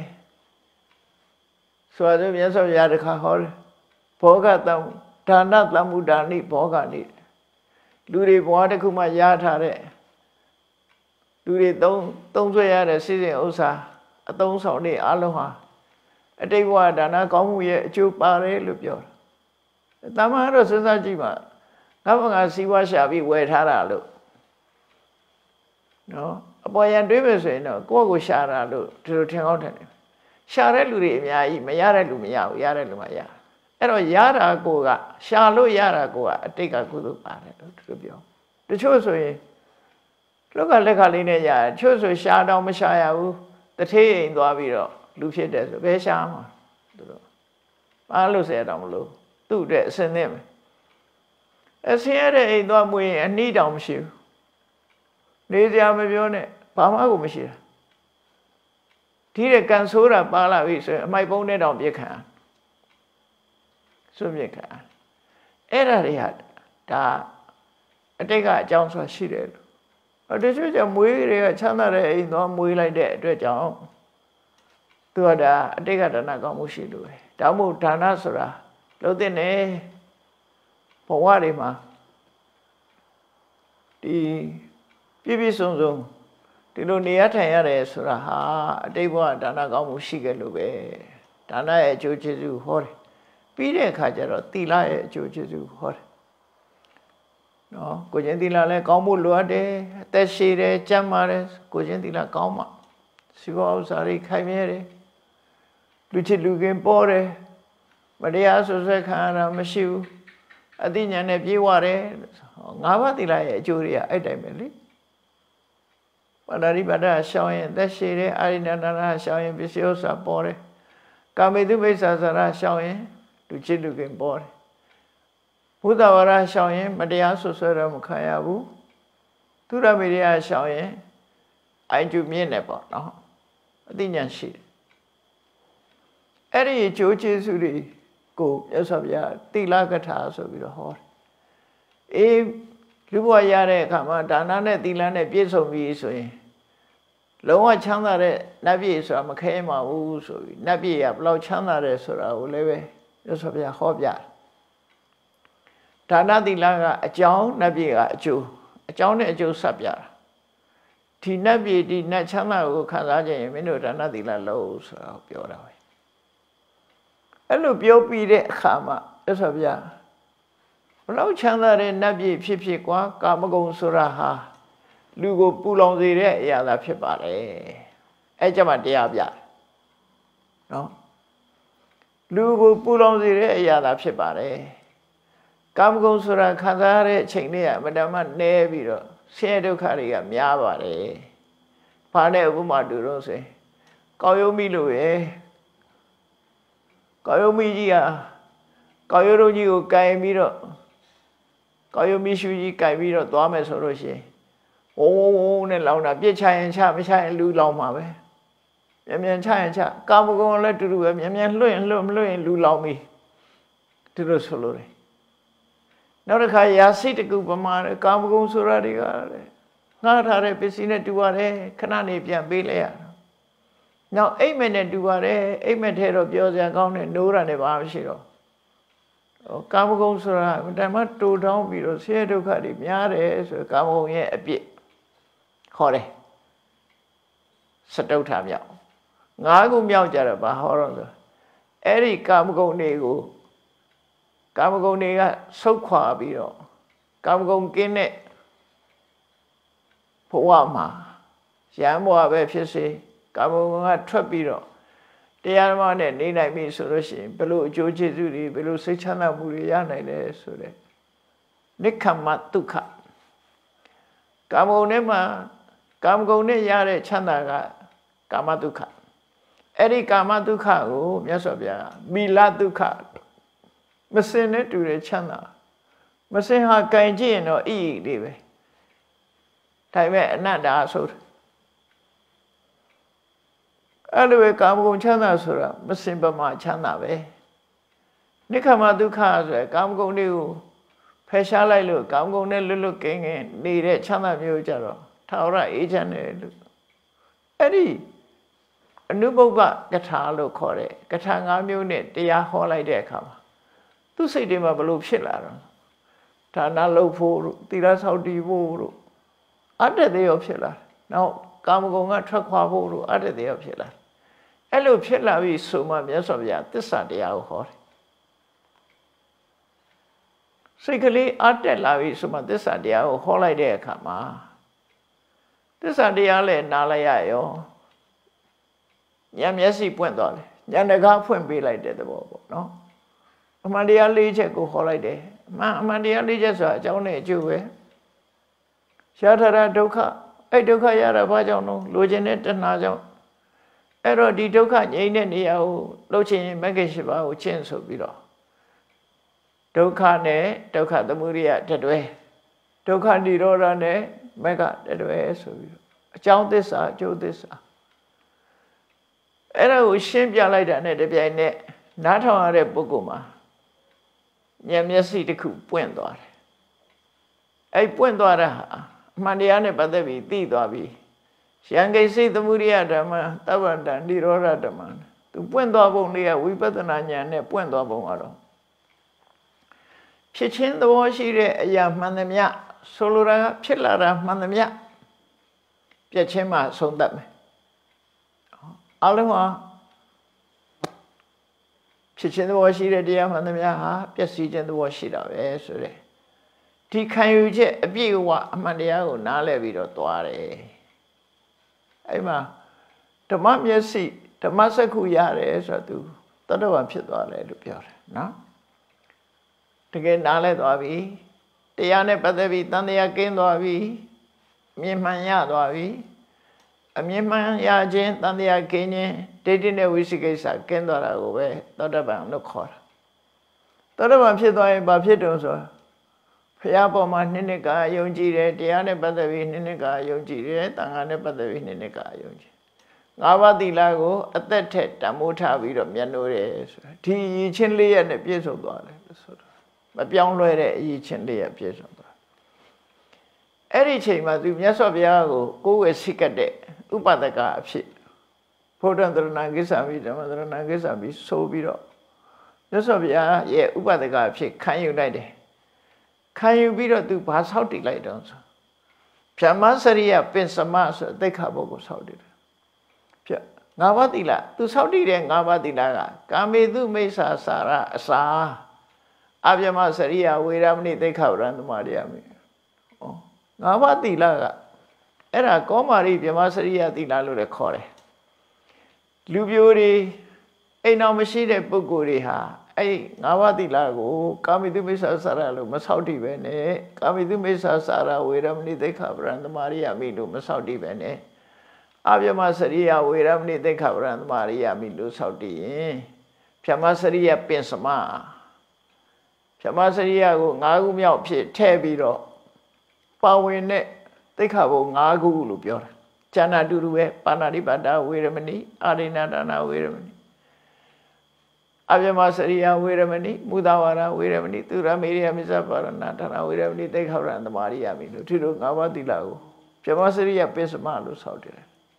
ဆိုတော့မြတ်စွာဘုရားတခါဟောတယ်ဘောဂတံဒါနတမ္မုဒာနိဘောဂနိလူတွေဘဝတစ်ခုမှရထားတဲ့လူတွေသုံးဆွဲရတဲ့စိစဉ်ဥစ္စာအသုံးဆောင်တွေအလုံးဟာအတိတ်ဘဝဒါနကောင်းမှုရဲ့အကျိုးပါတယ်လို့ပြောတာတမန်တော်စဉ်းစားကြည့်ပါငါဘာစီးပွားရှာပြီးဝယ်ထားတာလို့နော်အပေါ်ရန်တွေးမယ်ဆိုရင်တော့ကိုယ့်ကိုရှာတာလို့ဒီလိုထင်ကောင်းထင်တယ်ရှာတဲ့လူတွေအများကြီးမရတဲ့လူမရဘူးရတဲ့လူမှရအဲ့တော့ရတာကိုကရှာလို့ရတာကိုကအတိတ်ကကုသိုလ်ပါတယ်လို့သူပြောတချို့ဆိုရင်လောကလက်ခလေးနဲ့ရတယ်တချို့ဆိုရှာတော့မရှာရဘူးတထေးအိမ်သွားပြီးတော့လူဖြစ်တယ်ဆိုဘယ်ရှာမှာသူတို့ဘာလို့ဆဲတော့မလို့သူ့အတွက်အစင်းနဲ့မယ်အစင်းရတဲ့အိမ်သွားမွေးရင်အနှီးတောင်မရှိဘူးနေစရာမပြောနဲ့ဘာမှကိုမရှိတာဒီတဲ့ကန်ဆိုးတာပါလာပြီဆိုရင်အမိုက်ပုံးနဲ့တောင်ပြစ်ခံဆွပြစ်ခံအဲ့ဒါတွေဟာဒါအတိတ်ကအကြောင်းဆိုတာရှိတယ်လို့တချို့ကျမွေးတွေကချမ်းသာတဲ့အိမ်သွားမွေးလိုက်တဲ့အတွက်ကြောင့်သူကဒါအတိတ်ကဒါနကောင်းမှုရှိလို့ပဲဒါမှမဟုတ်ဒါနဆိုတာလုံးတဲ့နေဘဝတွေမှာဒီပြည့်ပြည့်စုံစုံဒီလိုနေရထိုင်ရတယ်ဆိုတာဟာအတိတ်ဘဝဒါနကောင်းမှုရှိခဲ့လို့ပဲဒါနရဲ့အကျိုးကျေးဇူးဟောတယ်ပြီးတဲ့အခါကျတော့သီလရဲ့အကျိုးကျေးဇူးဟောတယ်နော်ကိုကျင့်သီလလည်းကောင်းဖို့လိုအပ်တယ်အသက်ရှည်တယ်ကျန်းမာတယ်ကိုကျင့်သီလကောင်းမှစီဝါဥစ္စာတွေခိုင်မြဲတယ်လူချစ်လူခင်ပေါ်တယ်မတရားဆွဆွဲခံရတာမရှိဘူးအသိဉာဏ်နဲ့ပြေဝတယ်ငါးပါးသီလရဲ့အကျိုးတွေကအဲ့တိုင်းပဲလေပါဠိပါဒရှောင်းရင်သက်ရှည်တယ်အာရိဏနာနာရှောင်းရင်ပစ္စည်းဥစ္စာပေါ်တယ်ကာမေတုပိစ္ဆာစရရှောင်းရင်လူချစ်လူခင်ပေါ်တယ်ဘုဒ္ဓဝါဒရှောင်းရင်မတရားဆွဆွဲတော့မခံရဘူးသူရမေရိယရှောင်းရင်အိုင်ကျူမြင့်နေပေါ့နော်အသိဉာဏ်ရှိတယ်အဲ့ဒီအကျိုးကျေးဇူးတွေကိုမြတ်စွာဘုရားသီလကထာဆိုပြီးတော့ဟောတယ်အေးလူဘဝရတဲ့အခါမှာဒါနနဲ့သီလနဲ့ပြည့်စုံပြီဆိုရင်လုံးဝချမ်းသာတဲ့နတ်ပြည်ဆိုတာမခဲမှာဘူးဆိုပြီးနတ်ပြည်ကဘယ်လောက်ချမ်းသာတယ်ဆိုတာကိုလည်းပဲမြတ်စွာဘုရားဟောပြတယ်ဒါနသီလကအကြောင်းနတ်ပြည်ကအကျိုးအကြောင်းနဲ့အကျိုးဆက်ပြတာဒီနတ်ပြည်ဒီနတ်ချမ်းသာကိုခံစားခြင်းမင်းတို့ဒါနသီလလို့ဆိုတာပြောတာပဲအဲ့လိုပြောပြီးတဲ့အခါမှာသက်ဆိုဗျာဘလို့ချမ်းသာတဲ့နတ်ပြည်ဖြစ်ဖြစ်ကွာကာမဂုဏ်ဆိုတာဟာလူကိုပူလောင်စေတဲ့အရာသာဖြစ်ပါလေအဲ့ကြမှာတရားပြနော်လူကိုပူလောင်စေတဲ့အရာသာဖြစ်ပါတယ်ကာမဂုဏ်ဆိုတာခံစားရတဲ့အချိန်လေးကအမတမနဲပြီးတော့ဆင်းရဲဒုက္ခတွေကများပါတယ်။ဘာနဲ့ဥပမာတူတော့ဆိုကောက်ရုံးမိလို့ရယ်ကောက်ရုံးမိကြီးဟာကောက်ရုံးကြီးကိုကင်ပြီးတော့ကောက်ရုံးမိရှူကြီးကင်ပြီးတော့သွားမယ်ဆိုလို့ရှိရင်ဝုန်းဝုန်းနဲ့လောင်တာပြစ်ချရင်ချမချရင်လူလောင်မှာပဲမြန်မြန်ချရင်ချကာမဂုဏ်လည်းတူတူပဲမြန်မြန်လွှတ်ရင်လွှတ်မလွှတ်ရင်လူလောင်ပြီဒီလိုဆိုလို့တယ်နောက်တစ်ခါရာစိတ်တကူပမာကာမဂုဏ်ဆိုတာတွေကငှားထားတဲ့ပစ္စည်းနဲ့တူပါတယ်ခဏနေပြန်ပေးလိုက်ရတာနောက်အိမ်မက်နဲ့တူပါတယ်အိမ်မက်ထဲတော့ပြောစရာကောင်းတယ်နိုးတာနဲ့ဘာမှမရှိတော့ကာမဂုဏ်ဆိုတာတမန်တူတောင်းပြီးတော့ဆင်းရဲဒုက္ခတွေများတယ်ဆိုကာမဂုဏ်ရဲ့အပြစ်ခေါ်တယ်စတုထမြောက်၅ခုမြောက်ကြတော့ဘာဟောတော့ဆိုအဲ့ဒီကာမဂုဏ်တွေကိုကာမဂုဏ်တွေကဆုတ်ခွာပြီးတော့ကာမဂုဏ်ကင်းတဲ့ဘဝမှာရဟန်းဘဝပဲဖြစ်စေကာမဂုဏ်ကထွက်ပြီးတော့တရားဓမ္မနဲ့နေနိုင်ပြီဆိုလို့ရှိရင်ဘယ်လိုအကျိုးကျေးဇူးတွေဘယ်လိုစိတ်ချမ်းသာမှုတွေရနိုင်လဲဆိုတဲ့နိက္ခမဒုက္ခကာမဂုဏ်နဲ့မှာကာမဂုဏ်နဲ့ရတဲ့ချမ်းသာကကာမဒုက္ခအဲ့ဒီကာမဒုက္ခကိုမြတ်စွာဘုရားမီလဒုက္ခမစင်နဲ့တူတဲ့ချမ်းသာမစင်ဟာကင်ကြည့်ရင်တော့ဣလေးပဲဒါပေမဲ့အနတ္တဆိုအဲ့လိုပဲကာမဂုဏ်ချမ်းသာဆိုတာမစင်ပမာချမ်းသာပဲနိက္ခမဒုက္ခဆိုရယ်ကာမဂုဏ်တွေကိုဖယ်ရှားလိုက်လို့ကာမဂုဏ်နဲ့လွတ်လွတ်ကင်းကင်းနေတဲ့ချမ်းသာမျိုးကြတော့ထာဝရအေးချမ်းတယ်လို့အဲ့ဒီအနုပုပ္ပကထာလို့ခေါ်တဲ့ကထာ၅မျိုးနဲ့တရားဟောလိုက်တဲ့အခါမှာသူစိတ်တွေမှာဘလို့ဖြစ်လာတော့ဒါနလုပ်ဖို့တို့သီလဆောက်တည်ဖို့တို့အတ္တတွေရောဖြစ်လာနောက်ကာမဂုဏ်ကထွက်ခွာဖို့တို့အတ္တတွေရောဖြစ်လာအဲ့လိုဖြစ်လာပြီဆိုမှမြတ်စွာဘုရားသစ္စာတရားကိုဟောတယ်စိတ်ကလေးအတ္တလာပြီဆိုမှသစ္စာတရားကိုဟောလိုက်တဲ့အခါမှာသစ္စာတရားလည်းနားလိုက်ရရောဉာဏ်မျက်စိပွင့်သွားတယ်ဉာဏ်တကားဖွင့်ပေးလိုက်တဲ့သဘောပေါ့နော်အမှန်တရား၄ချက်ကိုဟောလိုက်တယ်အမှန်တရား၄ချက်ဆိုတာအကြောင်းနဲ့အကျိုးပဲရှားထရာဒုက္ခအဲ့ဒုက္ခရတာဘာကြောင့်လဲလိုချင်တဲ့တဏှာကြောင့်အဲ့တော့ဒီဒုက္ခငြိမ်းတဲ့နေရာကိုလှုပ်ချင်ရင်မဂ္ဂင်၈ပါးကိုကျင့်ဆိုပြီးတော့ဒုက္ခနဲ့ဒုက္ခသမုဒယတတွဲဒုက္ခនិရောဓနဲ့မဂ္ဂတတွဲဆိုပြီးတော့အကြောင်းသစ္စာအကျိုးသစ္စာအဲ့ဒါကိုရှင်းပြလိုက်တာနဲ့တပြိုင်နက်နားထောင်ရတဲ့ပုဂ္ဂိုလ်မှာဉာဏ်မျက်စိတစ်ခုပွင့်သွားတယ်အဲ့ပွင့်သွားတာဟာအမှန်တရားနဲ့ပတ်သက်ပြီးသိသွားပြီယံကိစိသမုဒိယဓမ္မသဗ္ဗတံនិရောဓဓမ္မသူပွင့်သွားပုံလေးကဝိပဿနာဉာဏ်နဲ့ပွင့်သွားပုံကတော့ဖြစ်ချင်းသဘောရှိတဲ့အရာမှန်သမျှဆိုလိုတာကဖြစ်လာတာမှန်သမျှပြည့်ချင်းမှဆုံးတတ်မယ်အလုံးဟာဖြစ်ခြင်းသဘောရှိတဲ့တရားမှန်သမျှဟာပျက်စီးခြင်းသဘောရှိတာပဲဆိုတဲ့ဒီခံယူချက်အပြည့်အဝအမှန်တရားကိုနားလည်ပြီးတော့သွားတယ်အဲ့မှာဓမ္မမျက်စိဓမ္မစက္ခုရတယ်ဆိုတော့သူတတ္တဝါဖြစ်သွားတယ်လို့ပြောတယ်နော်တကယ်နားလည်သွားပြီတရားနဲ့ပတ်သက်ပြီးတန်တရားကင်းသွားပြီမြင်မှန်ရသွားပြီအမြင်မှန်ရခြင်းတန်တရားကင်းခြင်းဒိဋ္ဌိနဲ့ဝိသိကိစ္စကင်းသွားတာကိုပဲသောတပန်လို့ခေါ်တာသောတပန်ဖြစ်သွားရင်ဘာဖြစ်တုံးဆိုဘုရားပေါ်မှာနှစ်ကယုံကြည်တယ်တရားနဲ့ပတ်သက်ပြီးနှစ်ကယုံကြည်တယ်တန်ခါနဲ့ပတ်သက်ပြီးနှစ်ကယုံကြည်ငါးပါးသီလကိုအသက်ထက်တန်ဖိုးထားပြီးတော့မျက်နှိုးတယ်ဆိုတာဒီအရေးချင်းလေးရက်နဲ့ပြည့်စုံသွားတယ်လို့ဆိုတာမပြောင်းလဲတဲ့အရေးချင်းလေးရက်ပြည့်စုံသွားအဲ့ဒီချိန်မှာသူမြတ်စွာဘုရားကိုကိုယ်ဝယ်စိတ်ကတဲ့ဥပဒကအဖြစ်ဘုဒ္ဓံတရဏဂိစ္ဆာမိဓမ္မတရဏဂိစ္ဆာမိဆိုပြီးတော့မြတ်စွာဘုရားရဲ့ဥပဒကအဖြစ်ခံယူလိုက်တယ်ခံယူပြီးတော့သူဘာဆောက်တည်လိုက်တော့ဆို Pyama Saria Pensama Deka Bogo Saudi. Navatila, to Saudi and Navatila, Kamidu Mesa Sara Sa Abyama Saria, we ramni Deka Rand Mariami. Navatila Era Comari Pyamasaria Dilalo Recore. Lubiuri, a no machine Buguriha. Ay, Navadilago, Kamidu Mesa Sara, Masauti Bene, Kamidu Mesa Sara, Wiramni de Cabran, the Maria Milu, Masauti Bene, Abyamasaria, Wiramni de Cabran, Maria Milu Saudi, Pyamasaria Pensama, Pyamasaria, Nagumia, Tebiro, Pawine, de Cabo, Nagu Lupio, Chana Durue, Panaribada, Wiramani, Arinadana, Wiramani. Abyamasaria, Wiramani, Mudawara, Wiramani, Turamiria, Misaparana, Wiramani, take her and the Maria Minu, Tiru, Navadilago. Pyamasaria Pensamalu Saudi.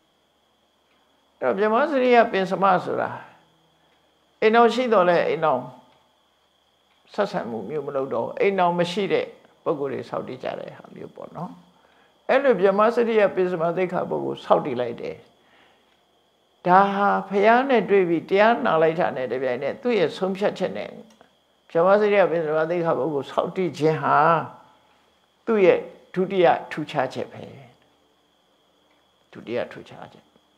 Pyamasaria Pensamasura. Eno Shidole, Eno Sasamu, Mumulodo, Eno Mashide, Boguri, Saudi Jare, Hamupono. And the Pyamasaria Pensamadeka Bogu, Saudi Lady. Da Payane Drevi, Diana later, and 2 years home chatting. Pyamasaria Pensamadeca Bogu, Saudi Jeha 2 years, 2 dear, 2 charge pay. 2 dear, 2 charge.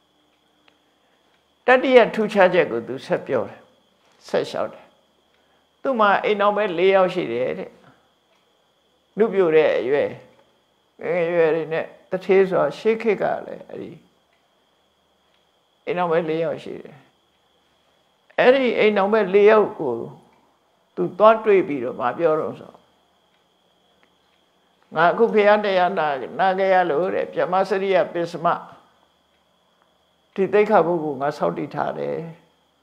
That year, 2 charge go to Sepio, such out. To my enormous layout she did. Nubio, you are in it. The taste of shaky galley. Enormous layout she did. Any enormous layout go to thought to be of my bureau. Nakupianda Nagayalo, Pyamasaria Pisma. To take a book, a Saudi Tade.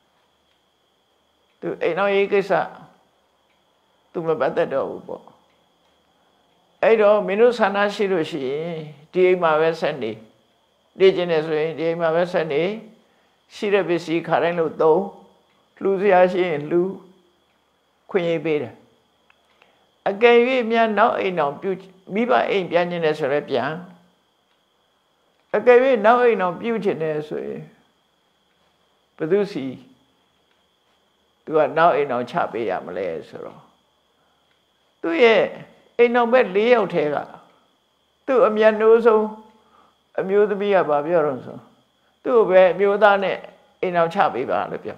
To Enoigesa to my better dog. Edo Minusana Shiroshi, Dima Vesani, Digenous way, Dima Vesani, Shirabisi, Kareno Do, Luziashi and Lu, Queen Beda. I gave him now a non beauty, Miba ain't Pianiness or Repian. I gave him now a non beautiness way. But do see. Tu now in our chappy Amalay. Tu ye, ain't no bad Leo Taylor. Tu a mianoso, amuse me above your own. Tu where Mudane in our chappy barley.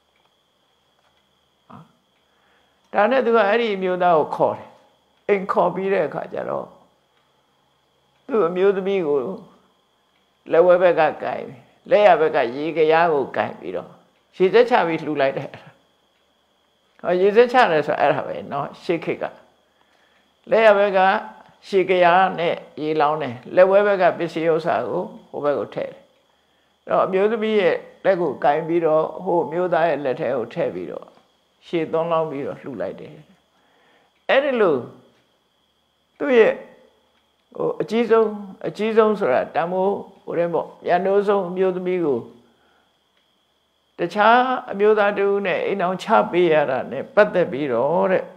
Dana do any muda or court. In copy the cajaro. Tu amuse me go. Lower back guy. Lay a back a yigayago guy. She's a chappy look like that. Or use a challenge for Arabe, no, Shikika. Lay a vega, Shikaya, ne, ye lone, Lewega Pisiosa, over tell. No, mute me a lego guy beetle, who mute I let her tell beetle. She don't know me look like that. Any loo. Do ye? Oh, a chisel, sir, Damo, Uremo, Yanoso, mute me go. The cha Muda do ne in our chappy ne, but the beetle.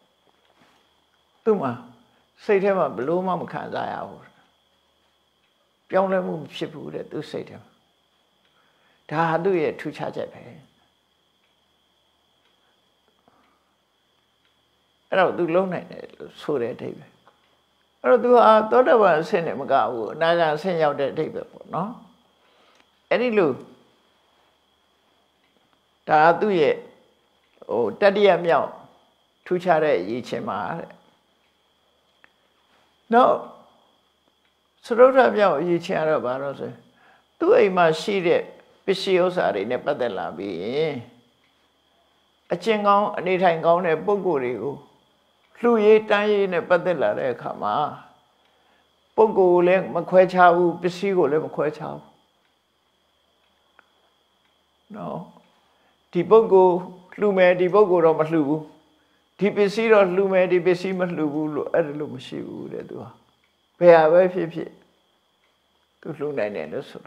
Tuma, say him a blue mum can't die out. Young ship would do say him. Ta do ye 2 charge at pay. I don't do long night, so that table. I don't do I thought I was sending a go, neither send out that table, no? Any loo. Ta do ye, oh, daddy am young, 2 charge each a mar. No, so don't have your each other barrels. Do a machine, Pisios are in a padella be. A chingon, a neat hang on a bogurigo. Flew ye tiny in a padella, come. Bogo leg, Maquachow, Pisigo, Maquachow. No. Tibogo, Lume, Tibogo, Romaslu, Tipisiro, Lume, Tipisimas Lugu, Adelumashu, they do. Pay away 50 to Luna and the solo.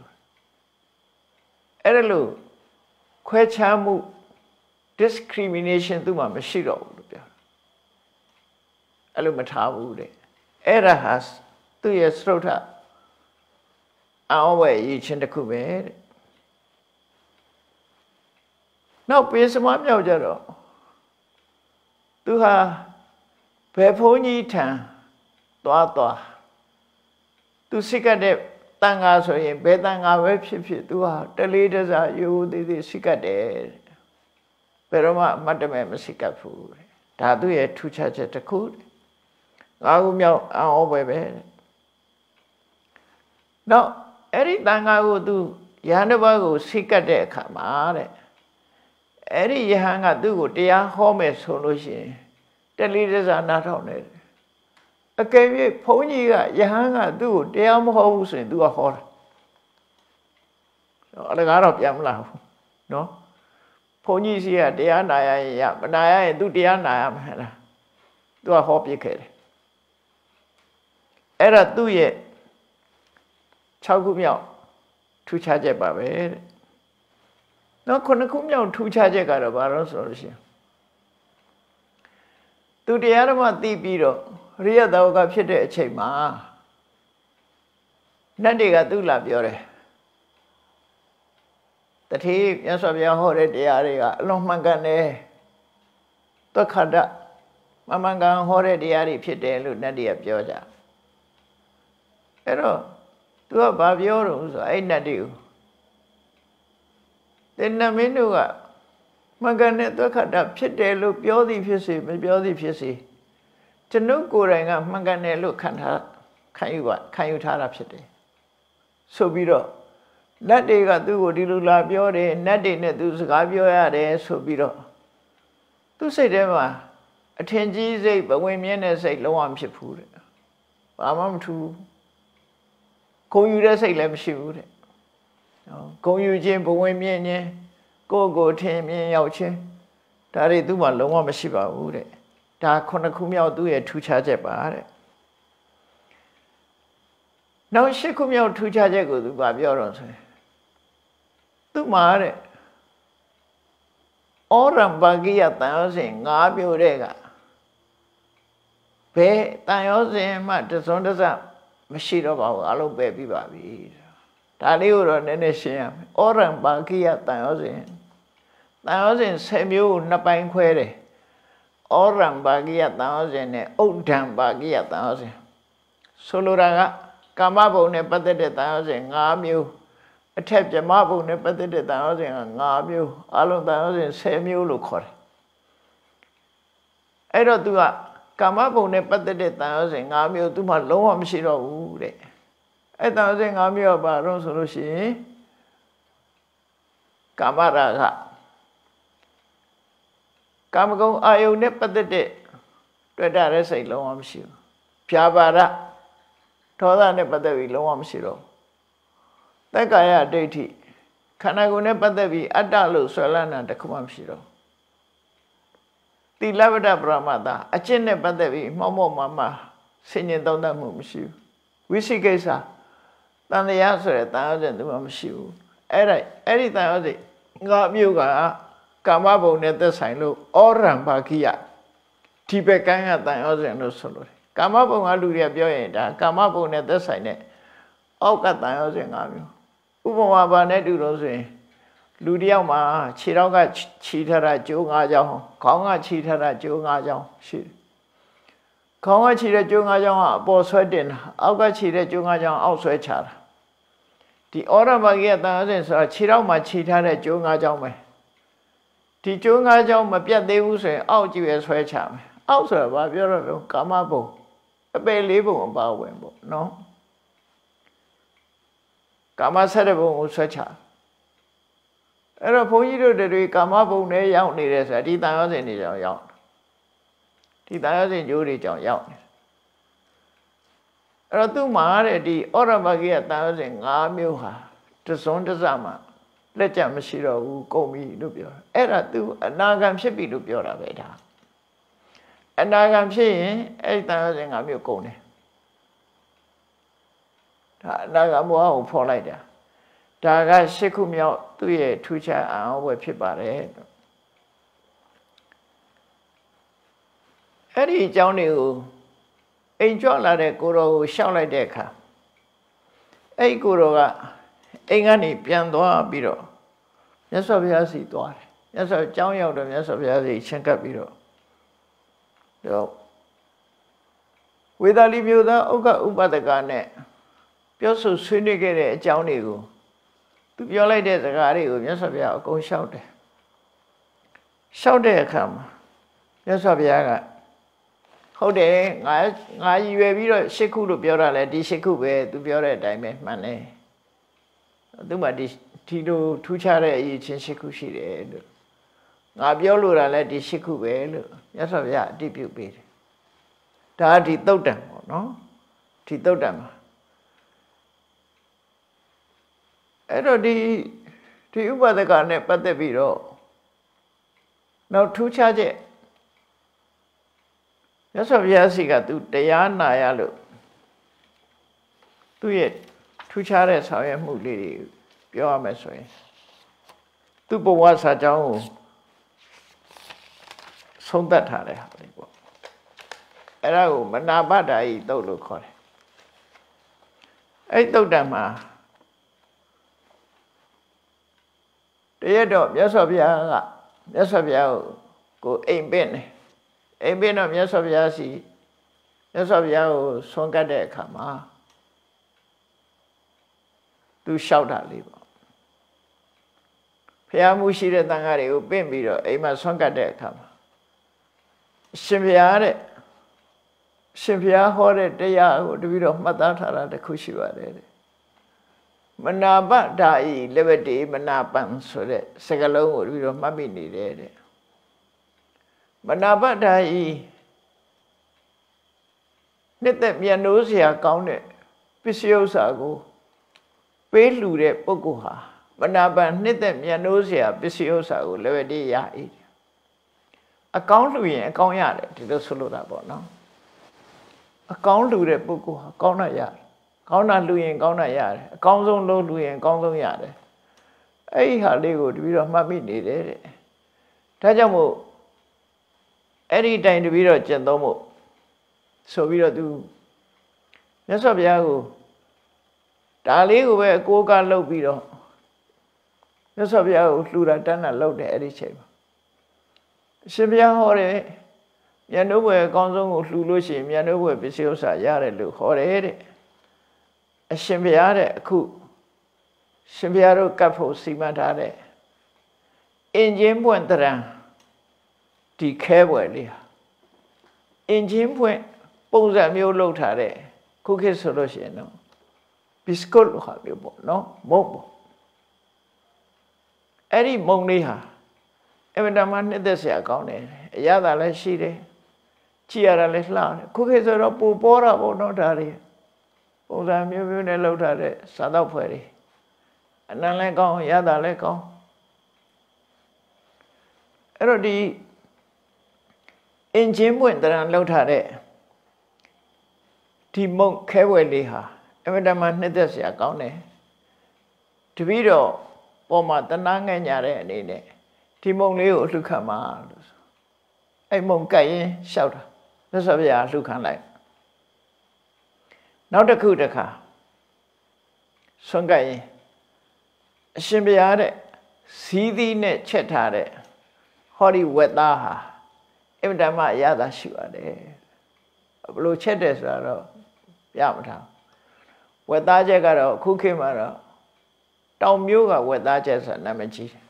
Adelu, Quachamu, discrimination to my Mashiro. Alumatabu, Era has 2 years throat up. အောင်ဝဲရည်ချင်းတစ်ခုပဲတဲ့နောက်ပေးစမမြောက်ကြတော့သူဟာဘယ်ဘုန်းကြီးထံသွားသူစိတ်ကတဲ့တန်ဃာဆိုရင်ဘယ်တန်ဃာပဲဖြစ်သူဟာတလေးတစားရိုးသေးသေးစိတ်ကတဲ့ဘယ်တော့မှအမတ်တမဲ့မစိတ်ကဘူးဒါသူ့ရဲ့ထူးခြားချက်တစ်ခုငါးခုမြောက်အောင်ပဲနောက်အဲ့ဒီတန်ဃာကိုသူယဟန်တစ်ပါးကိုစိတ်ကတဲ့အခါမှာတဲ့အဲ့ဒီယဟန်ကသူ့ကိုတရားဟောမယ်ဆိုလို့ရှိရင်တလေးတစားနားထောင်နေတယ်အကယ်၍ဘုန်းကြီးကယဟန်ကသူ့ကိုတရားမဟောဘူးဆိုရင်သူကဟောတာအလကားတော့ပြန်မလာဘူးနော်ဘုန်းကြီးစီကတရားနာရရင်ရမနာရရင်သူတရားနာရမှာလားသူကဟောပြခဲ့တယ်အဲ့ဒါသူ့ရဲ့6ခုမြောက်ထူးခြားချက်ပါပဲတဲ့နောက်9ခုမြောက်ထူးခြားချက်ကတော့ဘာလို့ဆိုလို့ရှိရင်သူတရားဓမ္မသိပြီးတော့ရိယသောကဖြစ်တဲ့အချိန်မှာနတ်တွေကသူ့လာပြောတယ်တတိမြတ်စွာဘုရားဟောတဲ့တရားတွေကအလုံးမှန်ကန်တယ်သက္ခတမမှန်ကန်ဟောတဲ့တရားတွေဖြစ်တယ်လို့နတ်တွေကပြောကြအဲ့တော့သူကဘာပြောတော့ဆိုအဲ့နတ်တွေကိုတဲ့နမင်းတို့ကမှန်ကန်တဲ့သက္ခတဖြစ်တယ်လို့ပြောသည်ဖြစ်စေမပြောသည်ဖြစ်စေကျွန်ုပ်ကိုယ်တိုင်ကမှန်ကန်တယ်လို့ခံယူထားတာဖြစ်တယ်ဆိုပြီးတော့နတ်တွေကသူ့ကိုဒီလိုလာပြောတယ်နတ်တွေနဲ့သူစကားပြောရတယ်ဆိုပြီးတော့သူ့စိတ်ထဲမှာအထင်ကြီးစိတ်ဘဝင်မြင့်တဲ့စိတ်လုံးဝမဖြစ်ဘူးတဲ့ဘာမှမထူးဂုဏ်ယူတဲ့စိတ်လည်းမရှိဘူးတဲ့ဂုဏ်ယူခြင်းဘဝင်မြင့်ခြင်းကိုထင်မြင်ရောက်ခြင်းဒါတွေသူ့မှာလုံးဝမရှိပါဘူးတဲ့ဒါ9ခုမြောက်သူ့ရဲ့ထူးခြားချက်ပါတဲ့နောက်10ခုမြောက်ထူးခြားချက်ကိုသူပြောတော့ဆိုရင်သူ့မှာတဲ့ဩရံဘာဂိယတန်ရောစဉ်5မျိုးတဲ့ကဘယ်တန်ရောစဉ်မှတစွန်းတစမရှိတော့ပါဘူးအလုံးပဲပြီးပါပြီဒါလေးကိုတော့နည်းနည်းရှင်းရမယ်ဩရံဘာဂိယတန်ရောစဉ်10မျိုးကို2ပိုင်းခွဲတယ်ဩရံဘာဂိယတန်ရောစဉ်နဲ့ဥဒ္ဒံဘာဂိယတန်ရောစဉ်ဆိုလိုတာကကာမဘုံနဲ့ပတ်သက်တဲ့တန်ရောစဉ်5မျိုးအထက်ပြမဘုံနဲ့ပတ်သက်တဲ့တန်ရောစဉ်က5မျိုးအလုံးတန်ရောစဉ်10မျိုးလို့ခေါ်တယ်အဲ့တော့သူကကာမဘုံနဲ့ပတ်သက်တဲ့တန်ရောစဉ်5မျိုးသူမှလုံးဝမရှိတော့ဘူးတဲ့အဲ့တန်ရောစဉ်5မျိုးကဘာလို့ဆိုလို့ရှိရင်ကာမရာဂကာမဂုဏ်အာယုန်နဲ့ပတ်သက်တဲ့တွေ့တာတဲ့စိတ်လုံးဝမရှိဘူးဖြာပါဒဒေါသနဲ့ပတ်သက်ပြီးလုံးဝမရှိတော့တက္ကာယဒိဋ္ဌိခန္ဓာကိုယ်နဲ့ပတ်သက်ပြီးအတ္တလို့ဆွဲလန်းတာတခုမှမရှိတော့သီလဝတ္တပရမတ္တအကျင့်နဲ့ပတ်သက်ပြီးမှောက်မှဆင်ញင်သုံးသပ်မှုမရှိဘူးဝိသိကိစ္စတန်တရားဆိုတဲ့တန်ရောစဉ်သူမှမရှိဘူးအဲ့ဒီတန်ရောစဉ်ငါမျိုးကကာမဘုံနဲ့သက်ဆိုင်လို့ဩရံဘာခိယဒီဘက်ကန်းကတန်ရောစဉ်လို့ဆိုလို့ကာမဘုံကလူတွေပြောရင်ဒါကာမဘုံနဲ့သက်ဆိုင်တဲ့အောက်ကတန်ရောစဉ်5မျိုးဥပမာဘာနဲ့တူလို့ဆိုရင်လူတယောက်မှာခြေထောက်ကခြိထားတာကျိုး5ချောင်းခေါင်းကခြိထားတာကျိုး5ချောင်းရှိတယ်ခေါင်းကခြိတဲ့ကျိုး5ချောင်းကအပေါ်ဆွဲတင်တာအောက်ကခြိတဲ့ကျိုး5ချောင်းအောက်ဆွဲချတာဒီဩရမဂိယတန်ရောစဉ်ဆိုတာခြေထောက်မှာခြိထားတဲ့ကျိုး5ချောင်းပဲဒီကျိုး5ချောင်းမပြတ်သေးဘူးဆိုရင်အောက်ကြည့်ရဆွဲချမယ်အောက်ဆိုတာဘာပြောတော့ကာမဘုံအပယ်4ဘုံအပါဝင်ပေါ့နော်ကာမ7ဘုံကိုဆွဲချအဲ့တော့ဘုန်းကြီးတို့တွေကာမဘုံနဲ့ရောက်နေတယ်ဆိုတာဒီတန်ရောစဉ်တွေကြောင့်ရောက်ဒီတန်ရောစဉ်ကျိုးတွေကြောင့်ရောက်နေအဲ့တော့သူ့မှာတဲ့ဒီဩရမဂိယတန်ရောစဉ်5မျိုးဟာတစွန်းတစမှလက်ကျမရှိတော့ဘူးကုန်ပြီလို့ပြောတာအဲ့ဒါသူအနာဂံဖြစ်ပြီလို့ပြောတာပဲဒါအနာဂံဖြစ်ရင်အဲ့ဒီတန်ရောစဉ်5မျိုးကုန်တယ်ဒါအနာဂံဘဝကိုဖော်လိုက်တာဒါက10ခုမြောက်သူ့ရဲ့ထူးခြားအောင်ဝယ်ဖြစ်ပါတယ်အဲ့ဒီအကြောင်းတွေကိုအိမ်ကြွလာတဲ့ကိုတော်ကိုရှောက်လိုက်တဲ့အခါအဲ့ကိုတော့ကအိမ်ကနေပြန်သွားပြီးတော့မြတ်စွာဘုရားစီသွားတယ်မြတ်စွာကျောင်းရောက်တော့မြတ်စွာဘုရားစီချဉ်ကပ်ပြီးတော့ဝေဒာလီမျိုးသားဥက္ကဥပဒကနဲ့ပြောဆိုဆွေးနွေးခဲ့တဲ့အကြောင်းတွေကိုသူပြောလိုက်တဲ့စကားတွေကိုမြတ်စွာဘုရားအကုန်လျှောက်တယ်လျှောက်တဲ့အခါမှာမြတ်စွာဘုရားကဟုတ်တယ်ငါရည်ရွယ်ပြီးတော့၈ခုလို့ပြောတာလဲဒီ၈ခုပဲသူပြောတဲ့အတိုင်းပဲမှန်တယ်သူမှဒီလိုထူးခြားတဲ့အရေးချင်း၈ခုရှိတယ်လို့ငါပြောလို့တာလဲဒီ၈ခုပဲလို့မြတ်စွာဘုရားအတိပြုပေးတယ်ဒါဒီသုတ်တံပေါ့နော်ဒီသုတ်တံမှာအဲ့တော့ဒီဥပဒကနဲ့ပတ်သက်ပြီးတော့နောက်ထူးခြားချက်မြတ်စွာဘုရားစီကသူတရားနာရလို့သူ့ရဲ့ထူးခြားတဲ့ဆောင်ရွက်မှုလေးတွေပြောရမယ်ဆိုရင်သူ့ဘဝစာကြောင်းကိုဆုံးသက်ထားတဲ့ဟာလေးပေါ့အဲ့ဒါကိုမနာပတာဤသုတ်လို့ခေါ်တယ်အဲ့သုတ်တံမှာတရက်တော့မြတ်စွာဘုရားကမြတ်စွာဘုရားကိုအိမ်ပင့်တယ်အိမ်ပင့်တော့မြတ်စွာဘုရားစီမြတ်စွာဘုရားကိုဆွမ်းကပ်တဲ့အခါမှာသူလျှောက်တာလေးပေါ့ဘုရားမှုရှိတဲ့တန်ခါးတွေကိုပင့်ပြီးတော့အိမ်မှာဆွမ်းကပ်တဲ့အခါမှာရှင်ဘုရားဟောတဲ့တရားကိုတပည့်တော်မှတ်သားထားတာတစ်ခုရှိပါတယ်တဲ့မနာပဓာဤလက်ဝတိမနာပံဆိုတဲ့စကားလုံးကိုတပည့်တော်မှတ်မိနေတယ်တဲ့မနာပဓာဤနှစ်သက်မြတ်နိုးစရာကောင်းတဲ့ပစ္စည်းဥစ္စာကိုပေးလှူတဲ့ပုဂ္ဂိုလ်ဟာမနာပံနှစ်သက်မြတ်နိုးစရာပစ္စည်းဥစ္စာကိုလက်ဝတိရ၏အကောင်းလှူရင်အကောင်းရတယ်ဒီလိုဆိုလိုတာပေါ့နော်အကောင်းလှူတဲ့ပုဂ္ဂိုလ်ဟာကောင်းတာရတယ်ကောင်းတာလှူရင်ကောင်းတာရတယ်အကောင်းဆုံးလို့လှူရင်အကောင်းဆုံးရတယ်အဲ့ဒီဟာလေးကိုတပည့်တော်မှတ်မိနေတယ်တဲ့ဒါကြောင့်မို့အဲ့ဒီတိုင်တပည့်တော်ကျင့်သုံးဖို့ဆိုပြီးတော့သူမြတ်စွာဘုရားကိုဒါလေးကိုပဲအကိုးကလုပ်ပြီးတော့မြတ်စွာဘုရားကိုလှူတာတန်းတာလုပ်တယ်အဲ့ဒီချိန်မှာအရှင်ဘုရားဟောတယ်မြတ်နိုးဘွယ်အကောင်းဆုံးကိုလှူလို့ရှိရင်မြတ်နိုးဘွယ်ပစ္စည်းဥစ္စာရတယ်လို့ဟောတယ်တဲ့အရှင်ဘုရားတဲ့အခုရှင်ဘုရားတို့ကပ်ဖို့စီမံထားတဲ့အင်ဂျင်ပွင့်တရံဒီခဲဘွယ်လေးဟာအင်ဂျင်ပွင့်ပုံစံမျိုးလုပ်ထားတဲ့ခုခေတ်ဆိုလို့ရှိရင်တော့ဘစ်ကွတ်လိုဟာမျိုးပေါ့နော်မုံပေါ့အဲ့ဒီမုံလေးဟာအမှန်တမ်းနှစ်သက်စရာကောင်းတယ်အရသာလည်းရှိတယ်ကြည်ရတာလည်းလှတယ်ခုခေတ်ဆိုတော့ပူပေါ်တာပေါ့နော်ဒါတွေပုံစံမျိုးမျိုးနဲ့လုပ်ထားတဲ့စားတော့ဖွဲ့တွေအနံလည်းကောင်းရတာလည်းကောင်းအဲ့တော့ဒီအင်ဂျင်ပွင့်တရံလုပ်ထားတဲ့ဒီမုံခဲဝဲလေးဟာအမှန်တမ်းနှစ်သက်စရာကောင်းတယ်တပည့်တော်ပေါ်မှာတနာငဲ့ညာတဲ့အနေနဲ့ဒီမုံလေးကိုအလှခံပါလို့အဲ့မုံကတ်ရင်လျှောက်တာမြတ်စွာဘုရားလှခံလိုက်နောက်တစ်ခုတစ်ခါဆွမ်းကတ်ရင်အရှင်ဘုရားတဲ့ဇီးသီးနဲ့ချက်ထားတဲ့ဟောဒီဝက်သားဟာအမှန်တမ်းအရသာရှိပါတယ်ဘလို့ချက်တယ်ဆိုတာတော့ပြမထားဝက်သားချက်ကတော့ခုခေတ်မှာတော့တောင်မျိုးကဝက်သားချက်ဆိုတာနာမည်ကြီးတယ်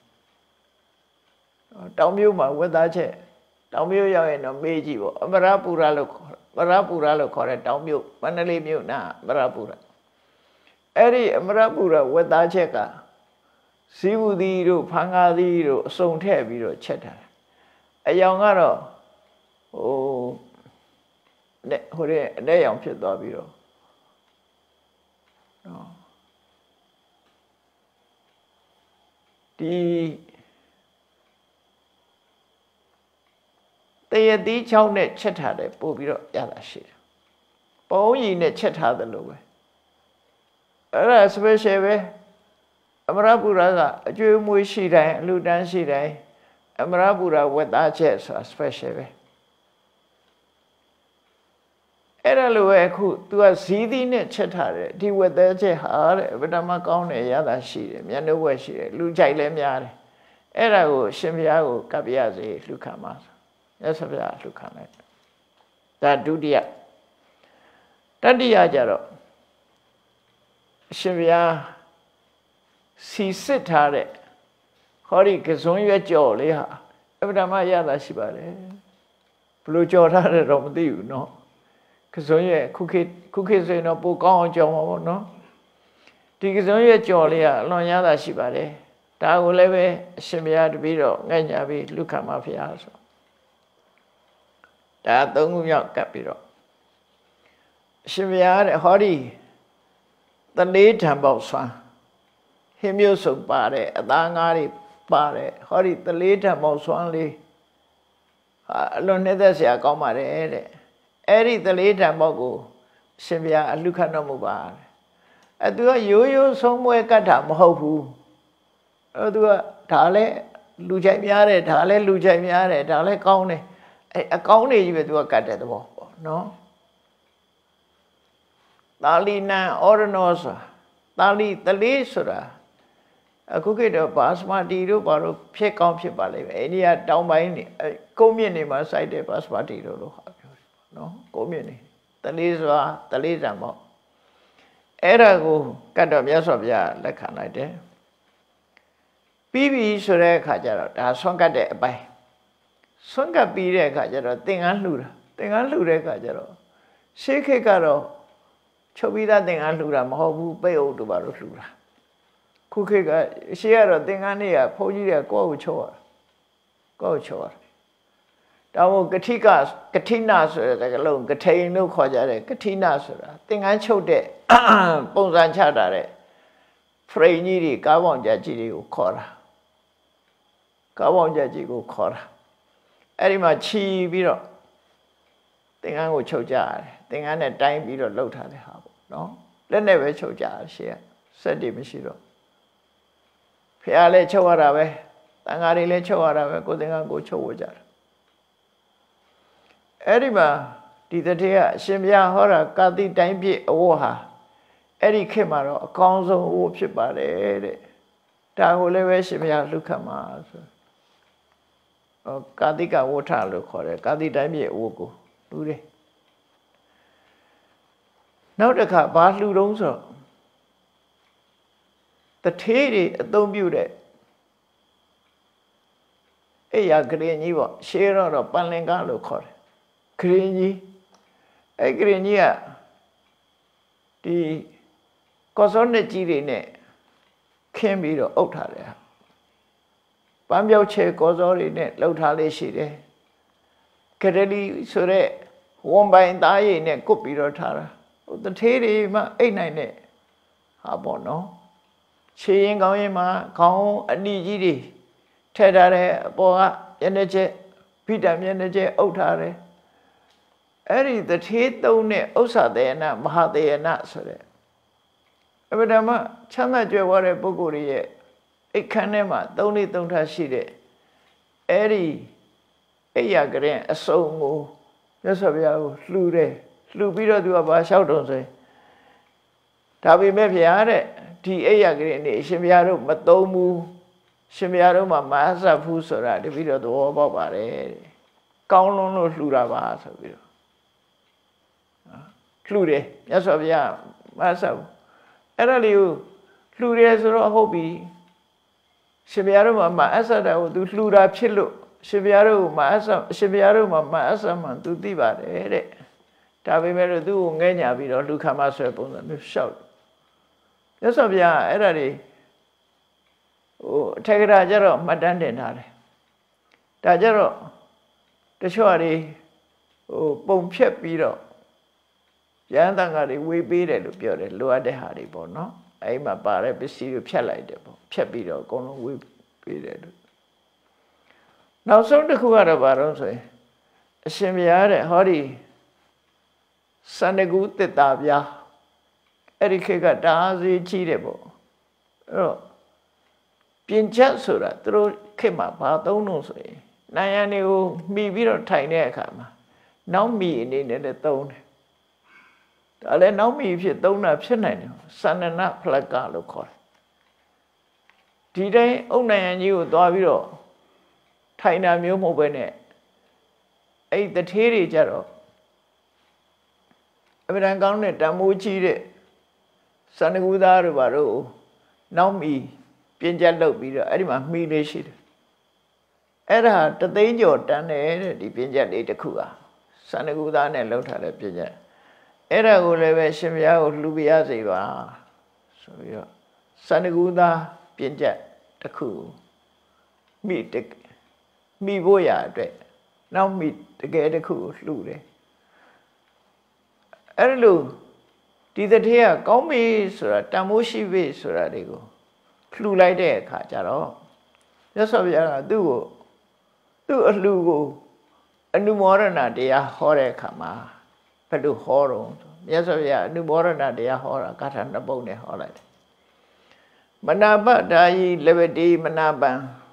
တောင်မျိုးမှာဝက်သားချက်တောင်မျိုးရောက်ရင်တော့မေးကြည့်ပေါ့အမရပူရလို့ပရပူရလို့ခေါ်တဲ့တောင်မျိုးမန္တလေးမြို့နာအမရပူရအဲ့ဒီအမရပူရဝက်သားချက်ကဇီဝသီတို့ဖန်ကားသီတို့အစုံထည့်ပြီးတော့ချက်ထားတယ်အယောင်ကတော့ဟိုတဲ့အတဲ့ရောင်ဖြစ်သွားပြီးတော့ဒီတရတိချောင်းနဲ့ချက်ထားတယ်ပို့ပြီးတော့ရတာရှိတယ်ပုံကြီးနဲ့ချက်ထားတယ်လို့ပဲအဲ့ဒါ special ပဲအမရပူရကအကျွေးမွေးရှိတိုင်းအလူတန်းရှိတိုင်းအမရပူရဝက်သားချက်ဆိုတာ special ပဲအဲ့ဒါလိုပဲအခု तू ကဇီးသီးနဲ့ချက်ထားတယ်ဒီဝက်သေးချက်ဟာတဲ့ဗဒမကောင်းတယ်ရတာရှိတယ်မျက်နှာဝက်ရှိတယ်လူကြိုက်လည်းများတယ်အဲ့ဒါကိုရှင်ဘုရားကိုကပ်ပြရစေလှူခံပါဆိုမြတ်စွာဘုရားလှူခံလိုက်ဒါဒုတိယတတိယကြတော့ရှင်ဘုရားစီစစ်ထားတဲ့ဟောဒီကစွန်းရွက်ကြော်လေးဟာအဗဒမရတာရှိပါတယ်ဘလို့ကြော်ထားတယ်တော့မသိဘူးเนาะကစွန်းရွက်ခုခေတ်ဆိုရင်တော့ပိုကောင်းအောင်ကြော်မှာပေါ့เนาะဒီကစွန်းရွက်ကြော်လေးကအလွန်ရတာရှိပါတယ်ဒါကိုလည်းပဲအရှင်ဘုရားတပည့်တော်ငှက်ညာပြီးလူခံပါဖရာဆိုဒါသုံးခုမြောက်ကပ်ပြီးတော့အရှင်ဘုရားတဲ့ဟောဒီတလေးထံပေါက်ဆွမ်းဟင်းမျိုးစုံပါတဲ့အသားငါးတွေပါတယ်ဟောဒီတလေးထံပေါက်ဆွမ်းလေးဟာအလွန်နှိမ့်သက်စရာကောင်းပါတယ်တဲ့အဲ့ဒီတလေးထံပေါက်ကိုအရှင်ဘုရားအလှခံတော်မူပါတဲ့သူကရိုးရိုးဆုံးမွဲကတ်တာမဟုတ်ဘူးသူကဒါလည်းလူချိုက်များတယ်ဒါလည်းလူချိုက်များတယ်ဒါလည်းကောင်းတယ်အကောင်းတွေကြီးပဲသူကကတ်တဲ့သဘောပေါ့နော်သာလီနံအော်ရနောဆိုတာလီတလေးဆိုတာအခုခေတ်တော့ဘာစမတီတို့ဘာလို့ဖြစ်ကောင်းဖြစ်ပါလိမ့်မယ်အိန္ဒိယတောင်ပိုင်းနေကုန်းမြင့်နေမှာစိုက်တဲ့ဘာစမတီတို့လို့ဟာပြောတယ်နော်ကုန်းမြင့်နေတလေးဆိုတာတလေးတံပေါ့အဲ့ဒါကိုကတ်တော့မြတ်စွာဘုရားလက်ခံလိုက်တယ်ပြီးပြီဆိုတဲ့အခါကျတော့ဒါဆွမ်းကတ်တဲ့အပိုင်းဆွမ်းကတ်ပြီးတဲ့အခါကျတော့သင်္ကန်းလှူတာသင်္ကန်းလှူတဲ့အခါကျတော့ရှေးခေတ်ကတော့ချုပ်ပြီးသားသင်္ကန်းလှူတာမဟုတ်ဘူးပိတ်အုပ်တို့ဘာလို့လှူတာခုခေတ်ကရှေးကတော့သင်္ကန်းတွေကဘုန်းကြီးတွေကကိုယ့်ကိုချုပ်ရတာကိုယ့်ကိုချုပ်ရတာဒါမို့ကတိနာဆိုတဲ့စကားလုံးကထိန်လို့ခေါ်ကြတယ်ကတိနာဆိုတာသင်္ကန်းချုပ်တဲ့ပုံစံချတာတဲ့ဖရိန်ကြီးတွေကားပေါင်ကြကြီးတွေကိုခေါ်တာကားပေါင်ကြကြီးကိုခေါ်တာအဲ့ဒီမှာခြီးပြီးတော့သင်္ကန်းကိုချုပ်ကြရတယ်သင်္ကန်းနဲ့တိုင်းပြီးတော့လှုပ်ထားတဲ့ဟာပေါ့နော်လက်နဲ့ပဲချုပ်ကြရရှေ့ကစက်တွေမရှိတော့ဖះလည်းချုပ်ရတာပဲတန်ဃာတွေလည်းချုပ်ရတာပဲကိုယ်သင်္ကန်းကိုချုပ်ဝကြတာအဲ့ဒီမှာဒီတတိယအရှင်ဘုရားဟောတာကာတိတိုင်းပြည့်အဝတ်ဟာအဲ့ဒီခေတ်မှာတော့အကောင်းဆုံးအဝတ်ဖြစ်ပါတယ်တဲ့ဒါကိုလည်းပဲရှင်ဘုရားလှုခံမှာဆိုကာတိကဝဋ္ထလို့ခေါ်တယ်ကာတိတိုင်းပြည့်အဝတ်ကိုလှူတယ်နောက်တစ်ခါဘာလှူတုံးဆိုတထေးတွေအသုံးပြုတဲ့အဲ့ရဂရင်ကြီးပေါ့ရှေးတော့ပန်လင်ကလို့ခေါ်တယ်ဂရင်ကြီးအဲ့ဂရင်ကြီးကဒီကောစောနှစ်ကြီးတွေနဲ့ခင်းပြီးတော့အုပ်ထားတယ်ပန်းပြောက်ချေကောစောတွေနဲ့လှုပ်ထားလေးရှိတယ်ကရလီဆိုတဲ့ဝန်ပိုင်သားရည်နဲ့ကုတ်ပြီးတော့ထားတာတထေးတွေမှအိတ်နိုင်တဲ့ဟာပေါ့နော်ခြေရင်ကောင်းရင်မှခေါင်းအနီကြီးတွေထည့်ထားတဲ့အပေါ်ကမျက်နှာချက်ဖိတံမျက်နှာချက်အုပ်ထားတယ်အဲ့ဒီတထေးသုံးတဲ့ဥစ္စာတေယနာမဟာတေယနာဆိုတဲ့အဗဓမ္မချမ်းသာကြွယ်ဝတဲ့ပုဂ္ဂိုလ်ရဲ့အိတ်ခမ်းထဲမှာသုံးလေးသုံးထားရှိတဲ့အဲ့ဒီအိယာကရင်အစုံကိုမြတ်စွာဘုရားကိုလှူတယ်လှူပြီးတော့သူကဘာလျှောက်တုံဆိုရင်ဒါပေမဲ့ဘုရားတဲ့ဒီအိယာကရင်နေရှင်ဘုရားတို့မသုံးဘူးရှင်ဘုရားတို့မှမအပ်ဘူးဆိုတာတပည့်တော်သဘောပေါက်ပါတယ်တဲ့ကောင်းလွန်းလို့လှူတာပါဆိုပြီးတော့လှူတယ်မြတ်စွာဘုရားမအပ်ဘူးအဲ့ဒါလေးကိုလှူတယ်ဆိုတော့ဟုတ်ပြီရှင်ဘုရားတို့မှာမအပ်တာကိုသူလှူတာဖြစ်လို့ရှင်ဘုရားတို့မအပ်ရှင်ဘုရားတို့မှာမအပ်မှသူသိပါတယ်တဲ့ဒါပေမဲ့လို့သူ့ကိုငဲ့ညာပြီးတော့လူခံမဆွဲပုံစံမျိုးရှောက်မြတ်စွာဘုရားအဲ့ဒါတွေအထက်ကရာကျတော့မှတ်တမ်းတင်ထားတယ်ဒါကျတော့တချို့အရာပုံဖြက်ပြီးတော့ရဟန်းတန်ခါတွေဝေပေးတယ်လို့ပြောတယ်လိုအပ်တဲ့ဟာတွေပေါ့နော်အဲ့မှာပါတဲ့ပစ္စည်းတွေဖြတ်လိုက်တယ်ပေါ့ဖြတ်ပြီးတော့အကုန်လုံးဝေပေးတယ်လို့နောက်ဆုံးတစ်ခုကတော့ဘာလို့ဆိုရင်အရှင်ဘုရားတဲ့ဟောဒီစန္ဒကူတစ်တာပြားအဲ့ဒီခေတ်ကတအားစေးကြီးတယ်ပေါ့အဲ့တော့ပြင်ချက်ဆိုတာသူတို့ခေတ်မှာဘာသုံးလို့ဆိုရင်နိုင်ရန်တွေကိုမှီပြီးတော့ထိုင်တဲ့အခါမှာနောက်မှီအနေနဲ့လည်းသုံးတယ်ဒါလည်းနောက်မိဖြစ်သုံးတာဖြစ်နိုင်တယ်စန္ဒနာဖလကလို့ခေါ်တယ်ဒီတိုင်းအုတ်နိုင်ကြီးကိုသွားပြီးတော့ထိုင်တာမျိုးမဟုတ်ပဲနဲ့အဲ့တထေးတွေကြတော့အမှန်တန်ကောင်းတဲ့တန်မိုးကြီးတဲ့စန္ဒကူသားတို့ဘာလို့နောက်မိပြင်းကျက်လုပ်ပြီးတော့အဲ့ဒီမှာမိလေးရှိတယ်အဲ့ဒါတသိန်းကျော်တန်းတယ်တဲ့ဒီပြင်းကျက်လေးတစ်ခုอ่ะစန္ဒကူသားနဲ့လှုပ်ထားတဲ့ပြင်းကျက်အဲ့ဒါကိုလည်းပဲရှင်ဘုရားကိုလှူပြရစေပါဆိုပြီးတော့စန္ဒကူသားပြင်းကျက်တစ်ခုမိဖို့ရအတွက်နောက်မိတကယ်တစ်ခုကိုလှူတယ်အဲ့လိုဒီတထေးကကောင်းပြီဆိုတာတန်မိုးရှိပြီဆိုတာတွေကိုလှူလိုက်တဲ့အခါကျတော့မြတ်စွာဘုရားကသူ့အလှူကိုအနုမောဒနာတရားဟောတဲ့အခါမှာဘယ်လိုဟောတော့မြတ်စွာဘုရားအနုမောဒနာတရားဟောတာဂါထာနှစ်ပုဒ်နဲ့ဟောလိုက်တယ်မနာပဒါယီလဘတိမနာပံ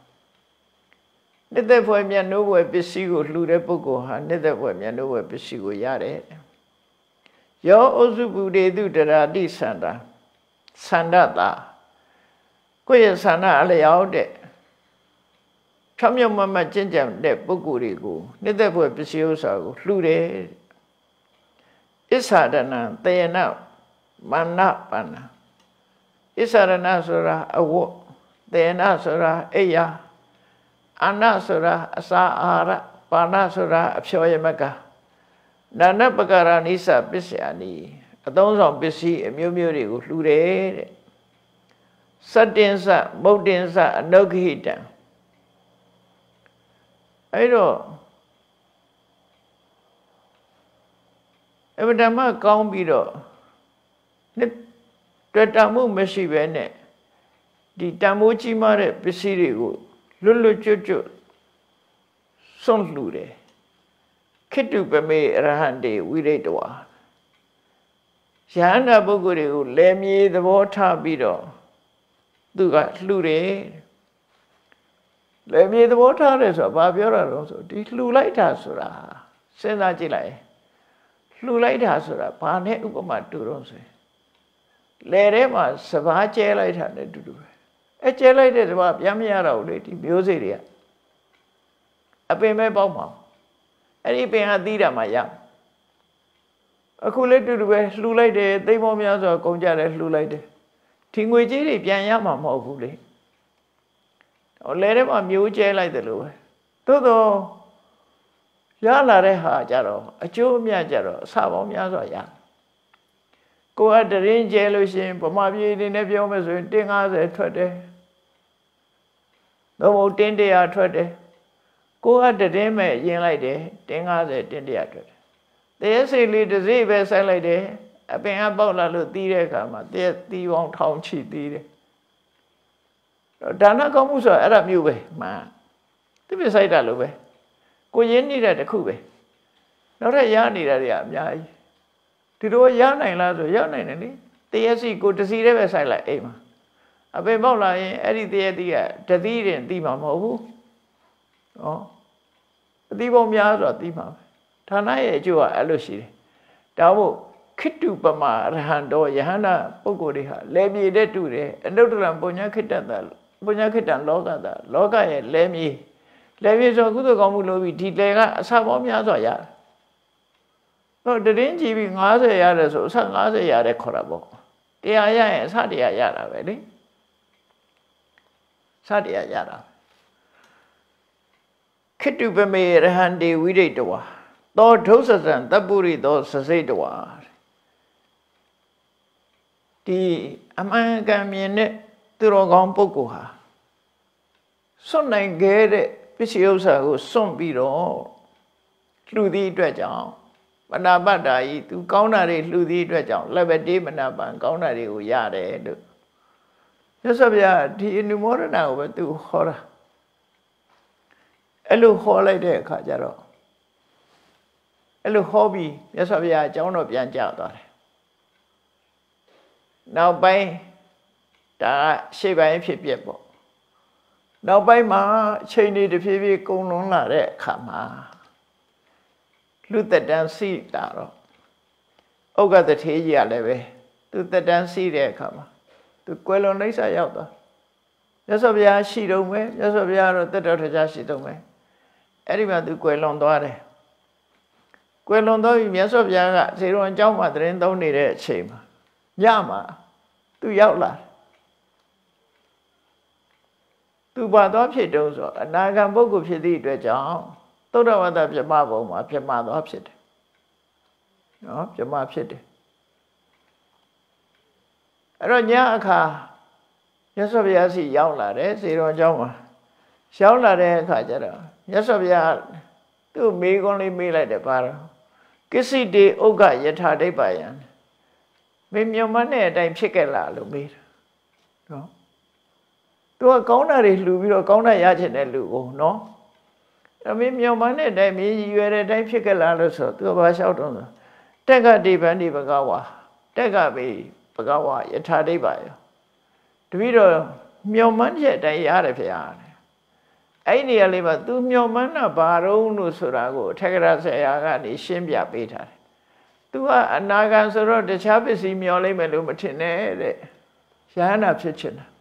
နှစ်သက်ဖွယ်မြတ်နိုးဖွယ်ပစ္စည်းကိုလှူတဲ့ပုဂ္ဂိုလ်ဟာနှစ်သက်ဖွယ်မြတ်နိုးဖွယ်ပစ္စည်းကိုရတယ်ယောဩစုပုဒေတုတရာတိသန္တာသန္ဒတာကိုယ့်ရဲ့ဆန္ဒအလျောက်တဲ့ဖြောင့်မြတ်မကျင့်ကြံတဲ့ပုဂ္ဂိုလ်တွေကိုနှစ်သက်ဖွယ်ပစ္စည်းဥစ္စာကိုလှူတယ်ဣစ္ဆာဒနံတေနမာနပန္နဣစ္ဆာဒနဆိုတာအဝတ်တေနဆိုတာအိယာအာနဆိုတာအစာအာဟာရပါဏဆိုတာအဖျော်ရမကနာနပကာရနိစ္စပစ္စယနိအသုံးဆောင်ပစ္စည်းအမျိုးမျိုးတွေကိုလှူတယ်တဲ့စတ္တင်္စမုတ်တင်္စအနုဂဟိတံအဲ့တော့အမှန်တမ်းကောင်းပြီးတော့တွေ့တာမှုမရှိဘဲနဲ့ဒီတန်မိုးကြီးမားတဲ့ပစ္စည်းတွေကိုလွတ်ကျွတ်စွန့်လှူတယ်ခိတ္တုပမေအရဟံတေဝိရိတဝါယဟန္တာပုဂ္ဂိုလ်တွေကိုလယ်မြေသဘောထားပြီးတော့သူကလှူတယ်လယ်မြေသဘောထားတယ်ဆိုတော့ဘာပြောတာလဲဆိုဒီလှူလိုက်တာဆိုတာစဉ်းစားကြည့်လိုက်လှူလိုက်တာဆိုတာဘာနဲ့ဥပမာတူတော့ဆိုလယ်ထဲမှာစပါးကျဲလိုက်တာနဲ့တူတူပဲအဲကျဲလိုက်တဲ့စပါးပြန်မရတော့ဘူးလေဒီမျိုးစေ့တွေကအပင်ပဲပေါက်မှာအဲ့ဒီပင်ကသီးတာမှရအခုလည်းတူတူပဲလှူလိုက်တယ်သိမ်းပေါများစွာကုန်ကြတယ်လှူလိုက်တယ်ဒီငွေကြေးတွေပြန်ရမှာမဟုတ်ဘူးလေလယ်ထဲမှာမျိုးကျဲလိုက်တယ်လို့ပဲသို့တော့ရလာတဲ့ဟာကြတော့အကျိုးအမြတ်ကြတော့အဆပေါင်းများစွာရကိုကတရင်ကျဲလို့ရှိရင်ဗမာပြည်နေနဲ့ပြောမယ်ဆိုရင်တင်း50ထွက်တယ်သို့မဟုတ်တင်း100ထွက်တယ်ကိုကတရင်မဲ့ရင်လိုက်တယ်တင်း50တင်း100ထွက်တယ်တရေစိတ်လေးတစ်စိပဲဆိုင်လိုက်တယ်အပင်ကပေါက်လာလို့တီးတဲ့အခါမှာတရေတီးပေါင်းထောင်ချီတီးတယ်ဒါနကောင်းမှုဆိုအဲ့ဒါမျိုးပဲမှန်သူပြဆိုင်တာလို့ပဲကိုရင်းနေတဲ့တစ်ခုပဲနောက်ထပ်ရနေတာတွေကအများကြီးဒီလိုရနိုင်လားဆိုရနိုင်တယ်လေတရေစီကိုတစီတည်းပဲဆိုင်လိုက်အိမ်မှာအပင်ပေါက်လာရင်အဲ့ဒီတရေတီးကတသီးတင်တီးမှာမဟုတ်ဘူးဟောအသီးပေါင်းများဆိုတီးမှာပဲဌာနရဲ့အကျိုးကအဲ့လိုရှိတယ်ဒါမို့ခိတ္တုပမအရဟံတော်ယဟန္တာပုဂ္ဂိုလ်တွေဟာလဲမြေတဲ့တူတယ်အနုတ္တရပုညခိတ္တတာပုညခိတ္တလောကတာလောကရဲ့လဲမြေဆိုကုသိုလ်ကောင်းမှုလို့ပြီးဒီလဲကအစပေါင်းများစွာရတယ်တော့တရင်ကြည့်ပြီး90ရတယ်ဆိုအစ90ရတယ်ခေါ်တာပေါ့တရားရရင်အစတရားရတာပဲလေစတရားရတာခိတ္တုပမေရဟန္တေဝိရိတဝါသောဒုစစံတပုရိသောစစိတဝါဒီအမှန်ကန်မြင်တဲ့သူတော်ကောင်းပုဂ္ဂိုလ်ဟာစွန့်နိုင်ခဲ့တဲ့ပစ္စည်းဥစ္စာကိုစွန့်ပြီးတော့လှူသည့်အတွက်ကြောင့်မနာပတ္တာဤသူကောင်းတာတွေလှူသည့်အတွက်ကြောင့်လက်ပတိမနာပံကောင်းတာတွေကိုရတယ်လို့မြတ်စွာဘုရားဒီအနုမောဒနာကိုပဲသူဟောတာအဲ့လိုဟောလိုက်တဲ့အခါကျတော့အဲ့လိုဟောပြီးမြတ်စွာဘုရားအကြောင်းတော့ပြန်ကြသွားတယ်နောက်ပိုင်းဒါရှေ့ပိုင်းဖြစ်ပြပေါ့နောက်ပိုင်းမှာအချိန်တွေတဖြည်းဖြည်းကုန်လွန်လာတဲ့အခါမှာလူသက်တမ်းစီတာတော့ဥက္ကတထေးကြီးကလည်းပဲသူတက်တန်းစီးတဲ့အခါမှာသူကွယ်လွန်လိမ့်စာရောက်သွားမြတ်စွာဘုရားရှိတော့မယ်မြတ်စွာဘုရားတော့တက်တော်ထကြရှိတော့မယ်အဲ့ဒီမှာသူကွယ်လွန်သွားတယ်ကွယ်လွန်သွားပြီမြတ်စွာဘုရားကဇေရုံအကြောင်းမှာသတင်းသုံးနေတဲ့အချိန်မှာညမှာသူရောက်လာသူဘာသွားဖြစ်တုံးဆိုအနာဂံပုဂ္ဂိုလ်ဖြစ်သည့်အတွက်ကြောင့်သုဒ္ဓဝတ္တပြမဘုံမှာပြမသွားဖြစ်တယ်နော်ပြမဖြစ်တယ်အဲ့တော့ညအခါမြတ်စွာဘုရားစီရောက်လာတယ်ဇေရုံအကြောင်းမှာရောက်လာတဲ့အခါကျတော့မြတ်စွာဘုရားသူ့မေးခွန်းလေးမေးလိုက်တယ်ပါတော့ကိစ္စတေဥက္ကယထာဒိဗ္ဗယံမင်းမြတ်မနဲ့အတိုင်းဖြစ်ခဲ့လားလို့မေးတယ်နော်သူကကောင်းတာတွေလှူပြီးတော့ကောင်းတာရချင်တဲ့လူကိုနော်အဲ့မင်းမြတ်မနဲ့အတိုင်းမင်းရည်ရွယ်တဲ့အတိုင်းဖြစ်ခဲ့လားလို့ဆိုသူကဘာလျှောက်တော့ဆိုတက်ကတိဗန္တိဘဂဝါတက်ကဘေဘဂဝါယထာဒိဗ္ဗယတပည့်တော်မြတ်မနဲ့အတိုင်းရတယ်ဖေရတယ်အဲ့ဒီနေရာလေးမှာသူမျောမှန်းတာဘာတော့လို့ဆိုတာကိုအထက်ကရာဆရာကနေရှင်းပြပေးထားတယ်။ तू ကအနာဂံဆိုတော့တခြားပစ္စည်းမျောလိုက်မယ်လို့မထင်နဲ့တဲ့။ရဟန္တာဖြစ်ချင်တာ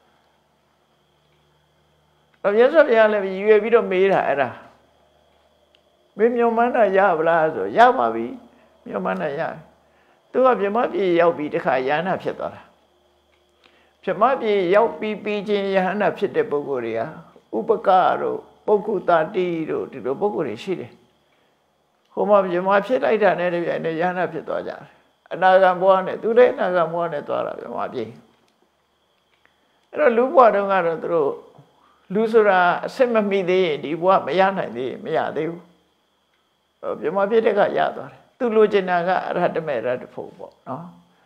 ။မြတ်စွာဘုရားလည်းရွေပြီးတော့မေးတာအဲ့ဒါ။မင်းမျောမှန်းတာရပါလားဆိုရပါပြီ။မျောမှန်းတာရတယ်။ तू ကပြမပြေရောက်ပြီးတခါရဟန္တာဖြစ်သွားတာ။ပြမပြေရောက်ပြီးချင်းရဟန္တာဖြစ်တဲ့ပုဂ္ဂိုလ်တွေဟာဥပကတို့ပုဂ္ဂုတာတိတို့ဒီလိုပုဂ္ဂိုလ်တွေရှိတယ်ဟိုမှာပြမဖြစ်လိုက်တာနဲ့တပြိုင်နက်ရဟနာဖြစ်သွားကြတယ်အနာဂံဘဝနဲ့သူလည်းအနာဂံဘဝနဲ့သွားတာပြမပြေအဲ့တော့လူဘဝတုန်းကတော့သူတို့လူဆိုတာအစစ်မမိသေးရင်ဒီဘဝမရနိုင်သေးမရသေးဘူးပြမဖြစ်တဲ့ကရသွားတယ်သူလိုချင်တာကအရဟတမေရတ္တဖို့ပေါ့နော်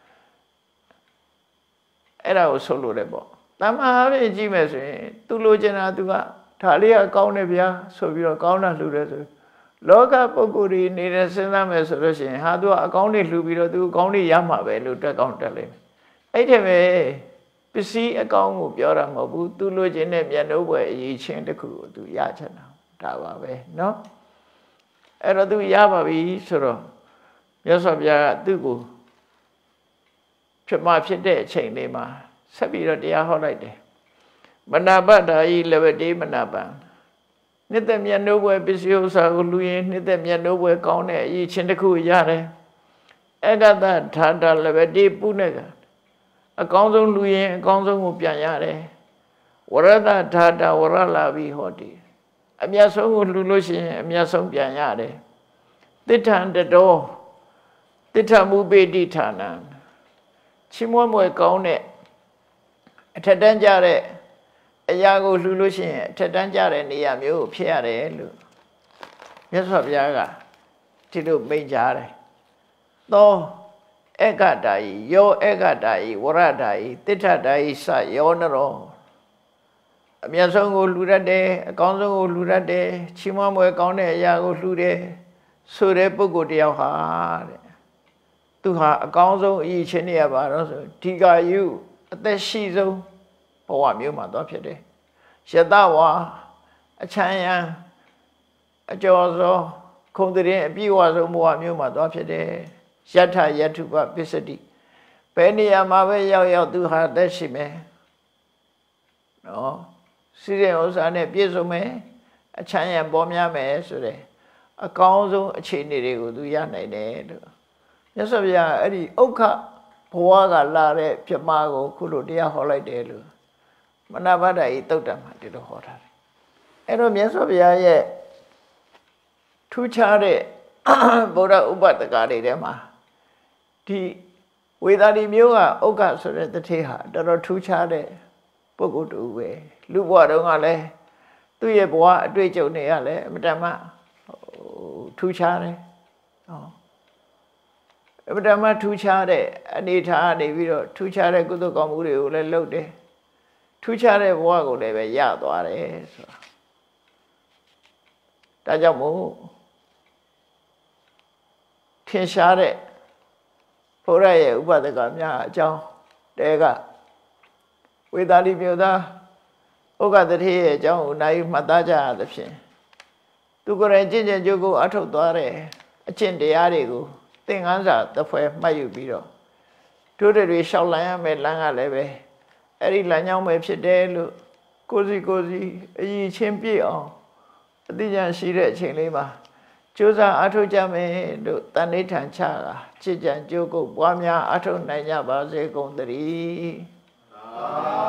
အဲ့ဒါကိုဆိုလို့တယ်ပေါ့တမဟာပဲကြည့်မယ်ဆိုရင်သူလိုချင်တာသူကဒါလေးကကောင်းတယ်ဗျာဆိုပြီးတော့ကောင်းတာလှူတယ်ဆိုလောကပုဂ္ဂိုလ်တွေနေတဲ့စဉ်းစားမယ်ဆိုလို့ရှိရင်ဟာသူကအကောင်းတွေလှူပြီးတော့သူအကောင်းတွေရမှာပဲလို့တက်ကောင်းတက်လိမ့်မယ်အဲ့ဒီပဲပစ္စည်းအကောင်းကိုပြောတာမဟုတ်ဘူးသူလိုချင်တဲ့မျက်နှာပွဲအရေးချင်းတစ်ခုကိုသူရချင်တာဒါပါပဲเนาะအဲ့တော့သူရပါပြီဆိုတော့မြတ်စွာဘုရားကသူ့ကိုဖြစ်မှဖြစ်တဲ့အချိန်လေးမှာဆက်ပြီးတော့တရားဟောလိုက်တယ်မနာပတ္တာဤလဘတိမနာပံနှစ်သက်မြတ်နိုးပွဲပစ္စည်းဥစ္စာကိုလူရင်နှစ်သက်မြတ်နိုးပွဲကောင်းတဲ့အရေးချင်းတစ်ခုရတယ်အကတ္တထာတလဘတိပုဏ္ဏကအကောင်းဆုံးလူရင်အကောင်းဆုံးကိုပြန်ရတယ်ဝရတထာတဝရလာဘိဟောတိအမြတ်ဆုံးကိုလူလို့ရှိရင်အမြတ်ဆုံးပြန်ရတယ်တိဋ္ဌံတတော်တိဋ္ဌမူပေတိဌာနံချီးမွမ်းမွယ်ကောင်းတဲ့အထက်တန်းကြတဲ့အရာကိုလှူလို့ရှိရင်အထက်တန်းကြတဲ့နေရာမျိုးကိုဖြစ်ရတယ်လို့မြတ်စွာဘုရားကဒီလိုမိန့်ကြားတယ်။သောဧကတာယယောဧကတာယဝရတာယတိဋ္ဌတာယစယောနရောအမြတ်ဆုံးကိုလှူတတ်တယ်အကောင်းဆုံးကိုလှူတတ်တယ်ချီးမွမ်းမွယ်ကောင်းတဲ့အရာကိုလှူတယ်ဆိုတဲ့ပုဂ္ဂိုလ်တယောက်ဟာတဲ့သူဟာအကောင်းဆုံးအရေးချင်းနေရပါတော့ဆိုဒီကာယုအသက်ရှိဆုံးဘဝမျိုးမှာတော့ဖြစ်တယ်ယတဝါအချမ်းရံအကျော်စောခုံတရင်အပြည့်ဝဆုံးဘဝမျိုးမှာတော့ဖြစ်တယ်ယထယထုပပစ္စတိဘယ်နေရာမှာပဲရောက်သူဟာသက်ရှိမယ်နော်စီရင်ဥစ္စာနဲ့ပြည့်စုံမယ်အချမ်းရံပေါ်များမယ်ဆိုတဲ့အကောင်းဆုံးအခြေအနေတွေကိုသူရနိုင်တယ်လို့မြတ်စွာဘုရားအဲ့ဒီဥက္ခဘဝကလာတဲ့ပြမကိုခုလိုတရားဟောလိုက်တယ်လို့မနာပတ္တဤတုတ်တံမှာဒီလိုဟောထားတယ်အဲ့တော့မြတ်စွာဘုရားရဲ့ထူးခြားတဲ့ဗုဒ္ဓဥပဒကတွေထဲမှာဒီဝေသာလီမျိုးကဥက္ခဆိုတဲ့တထေဟာတော်တော်ထူးခြားတဲ့ပုဂ္ဂိုလ်တူပဲလူဘဝတုန်းကလည်းသူ့ရဲ့ဘဝအတွေ့အကြုံတွေကလည်းအမတန်မှထူးခြားတယ်ဟောအပ္ပဒမထူးခြားတဲ့အနေထားနေပြီးတော့ထူးခြားတဲ့ကုသိုလ်ကောင်းမှုတွေကိုလည်းလုပ်တယ်ထူးခြားတဲ့ဘဝကိုလည်းပဲရသွားတယ်ဆိုတာဒါကြောင့်မို့ထင်ရှားတဲ့ဘုရားရဲ့ဥပဒကများအကြောင်းတဲကဝေသာလီမြို့သားဥက္ကတထေရဲ့အကြောင်းကိုနိုင်မှတ်သားကြရသဖြင့်သူကိုယ်တိုင်ကျင့်ကြံကြိုးကိုအထုတ်သွားတယ်အကျင့်တရားတွေကိုသင်္ကန်းစာတစ်ဖွဲမှတ်ယူပြီးတော့တို့တွေရှောက်လန်းရမယ်လမ်းကလည်းပဲအဲ့ဒီလမ်းကြောင်းပဲဖြစ်တယ်လို့ကိုစီအည်ချင်းပြည့်အောင်အသိဉာဏ်ရှိတဲ့အချိန်လေးမှာကြိုးစားအားထုတ်ကြမယ်လို့တန်ဋိဌာန်ချတာချစ်ကြံကြိုးကုပ်ပွားများအားထုတ်နိုင်ကြပါစေကုန်သတည်း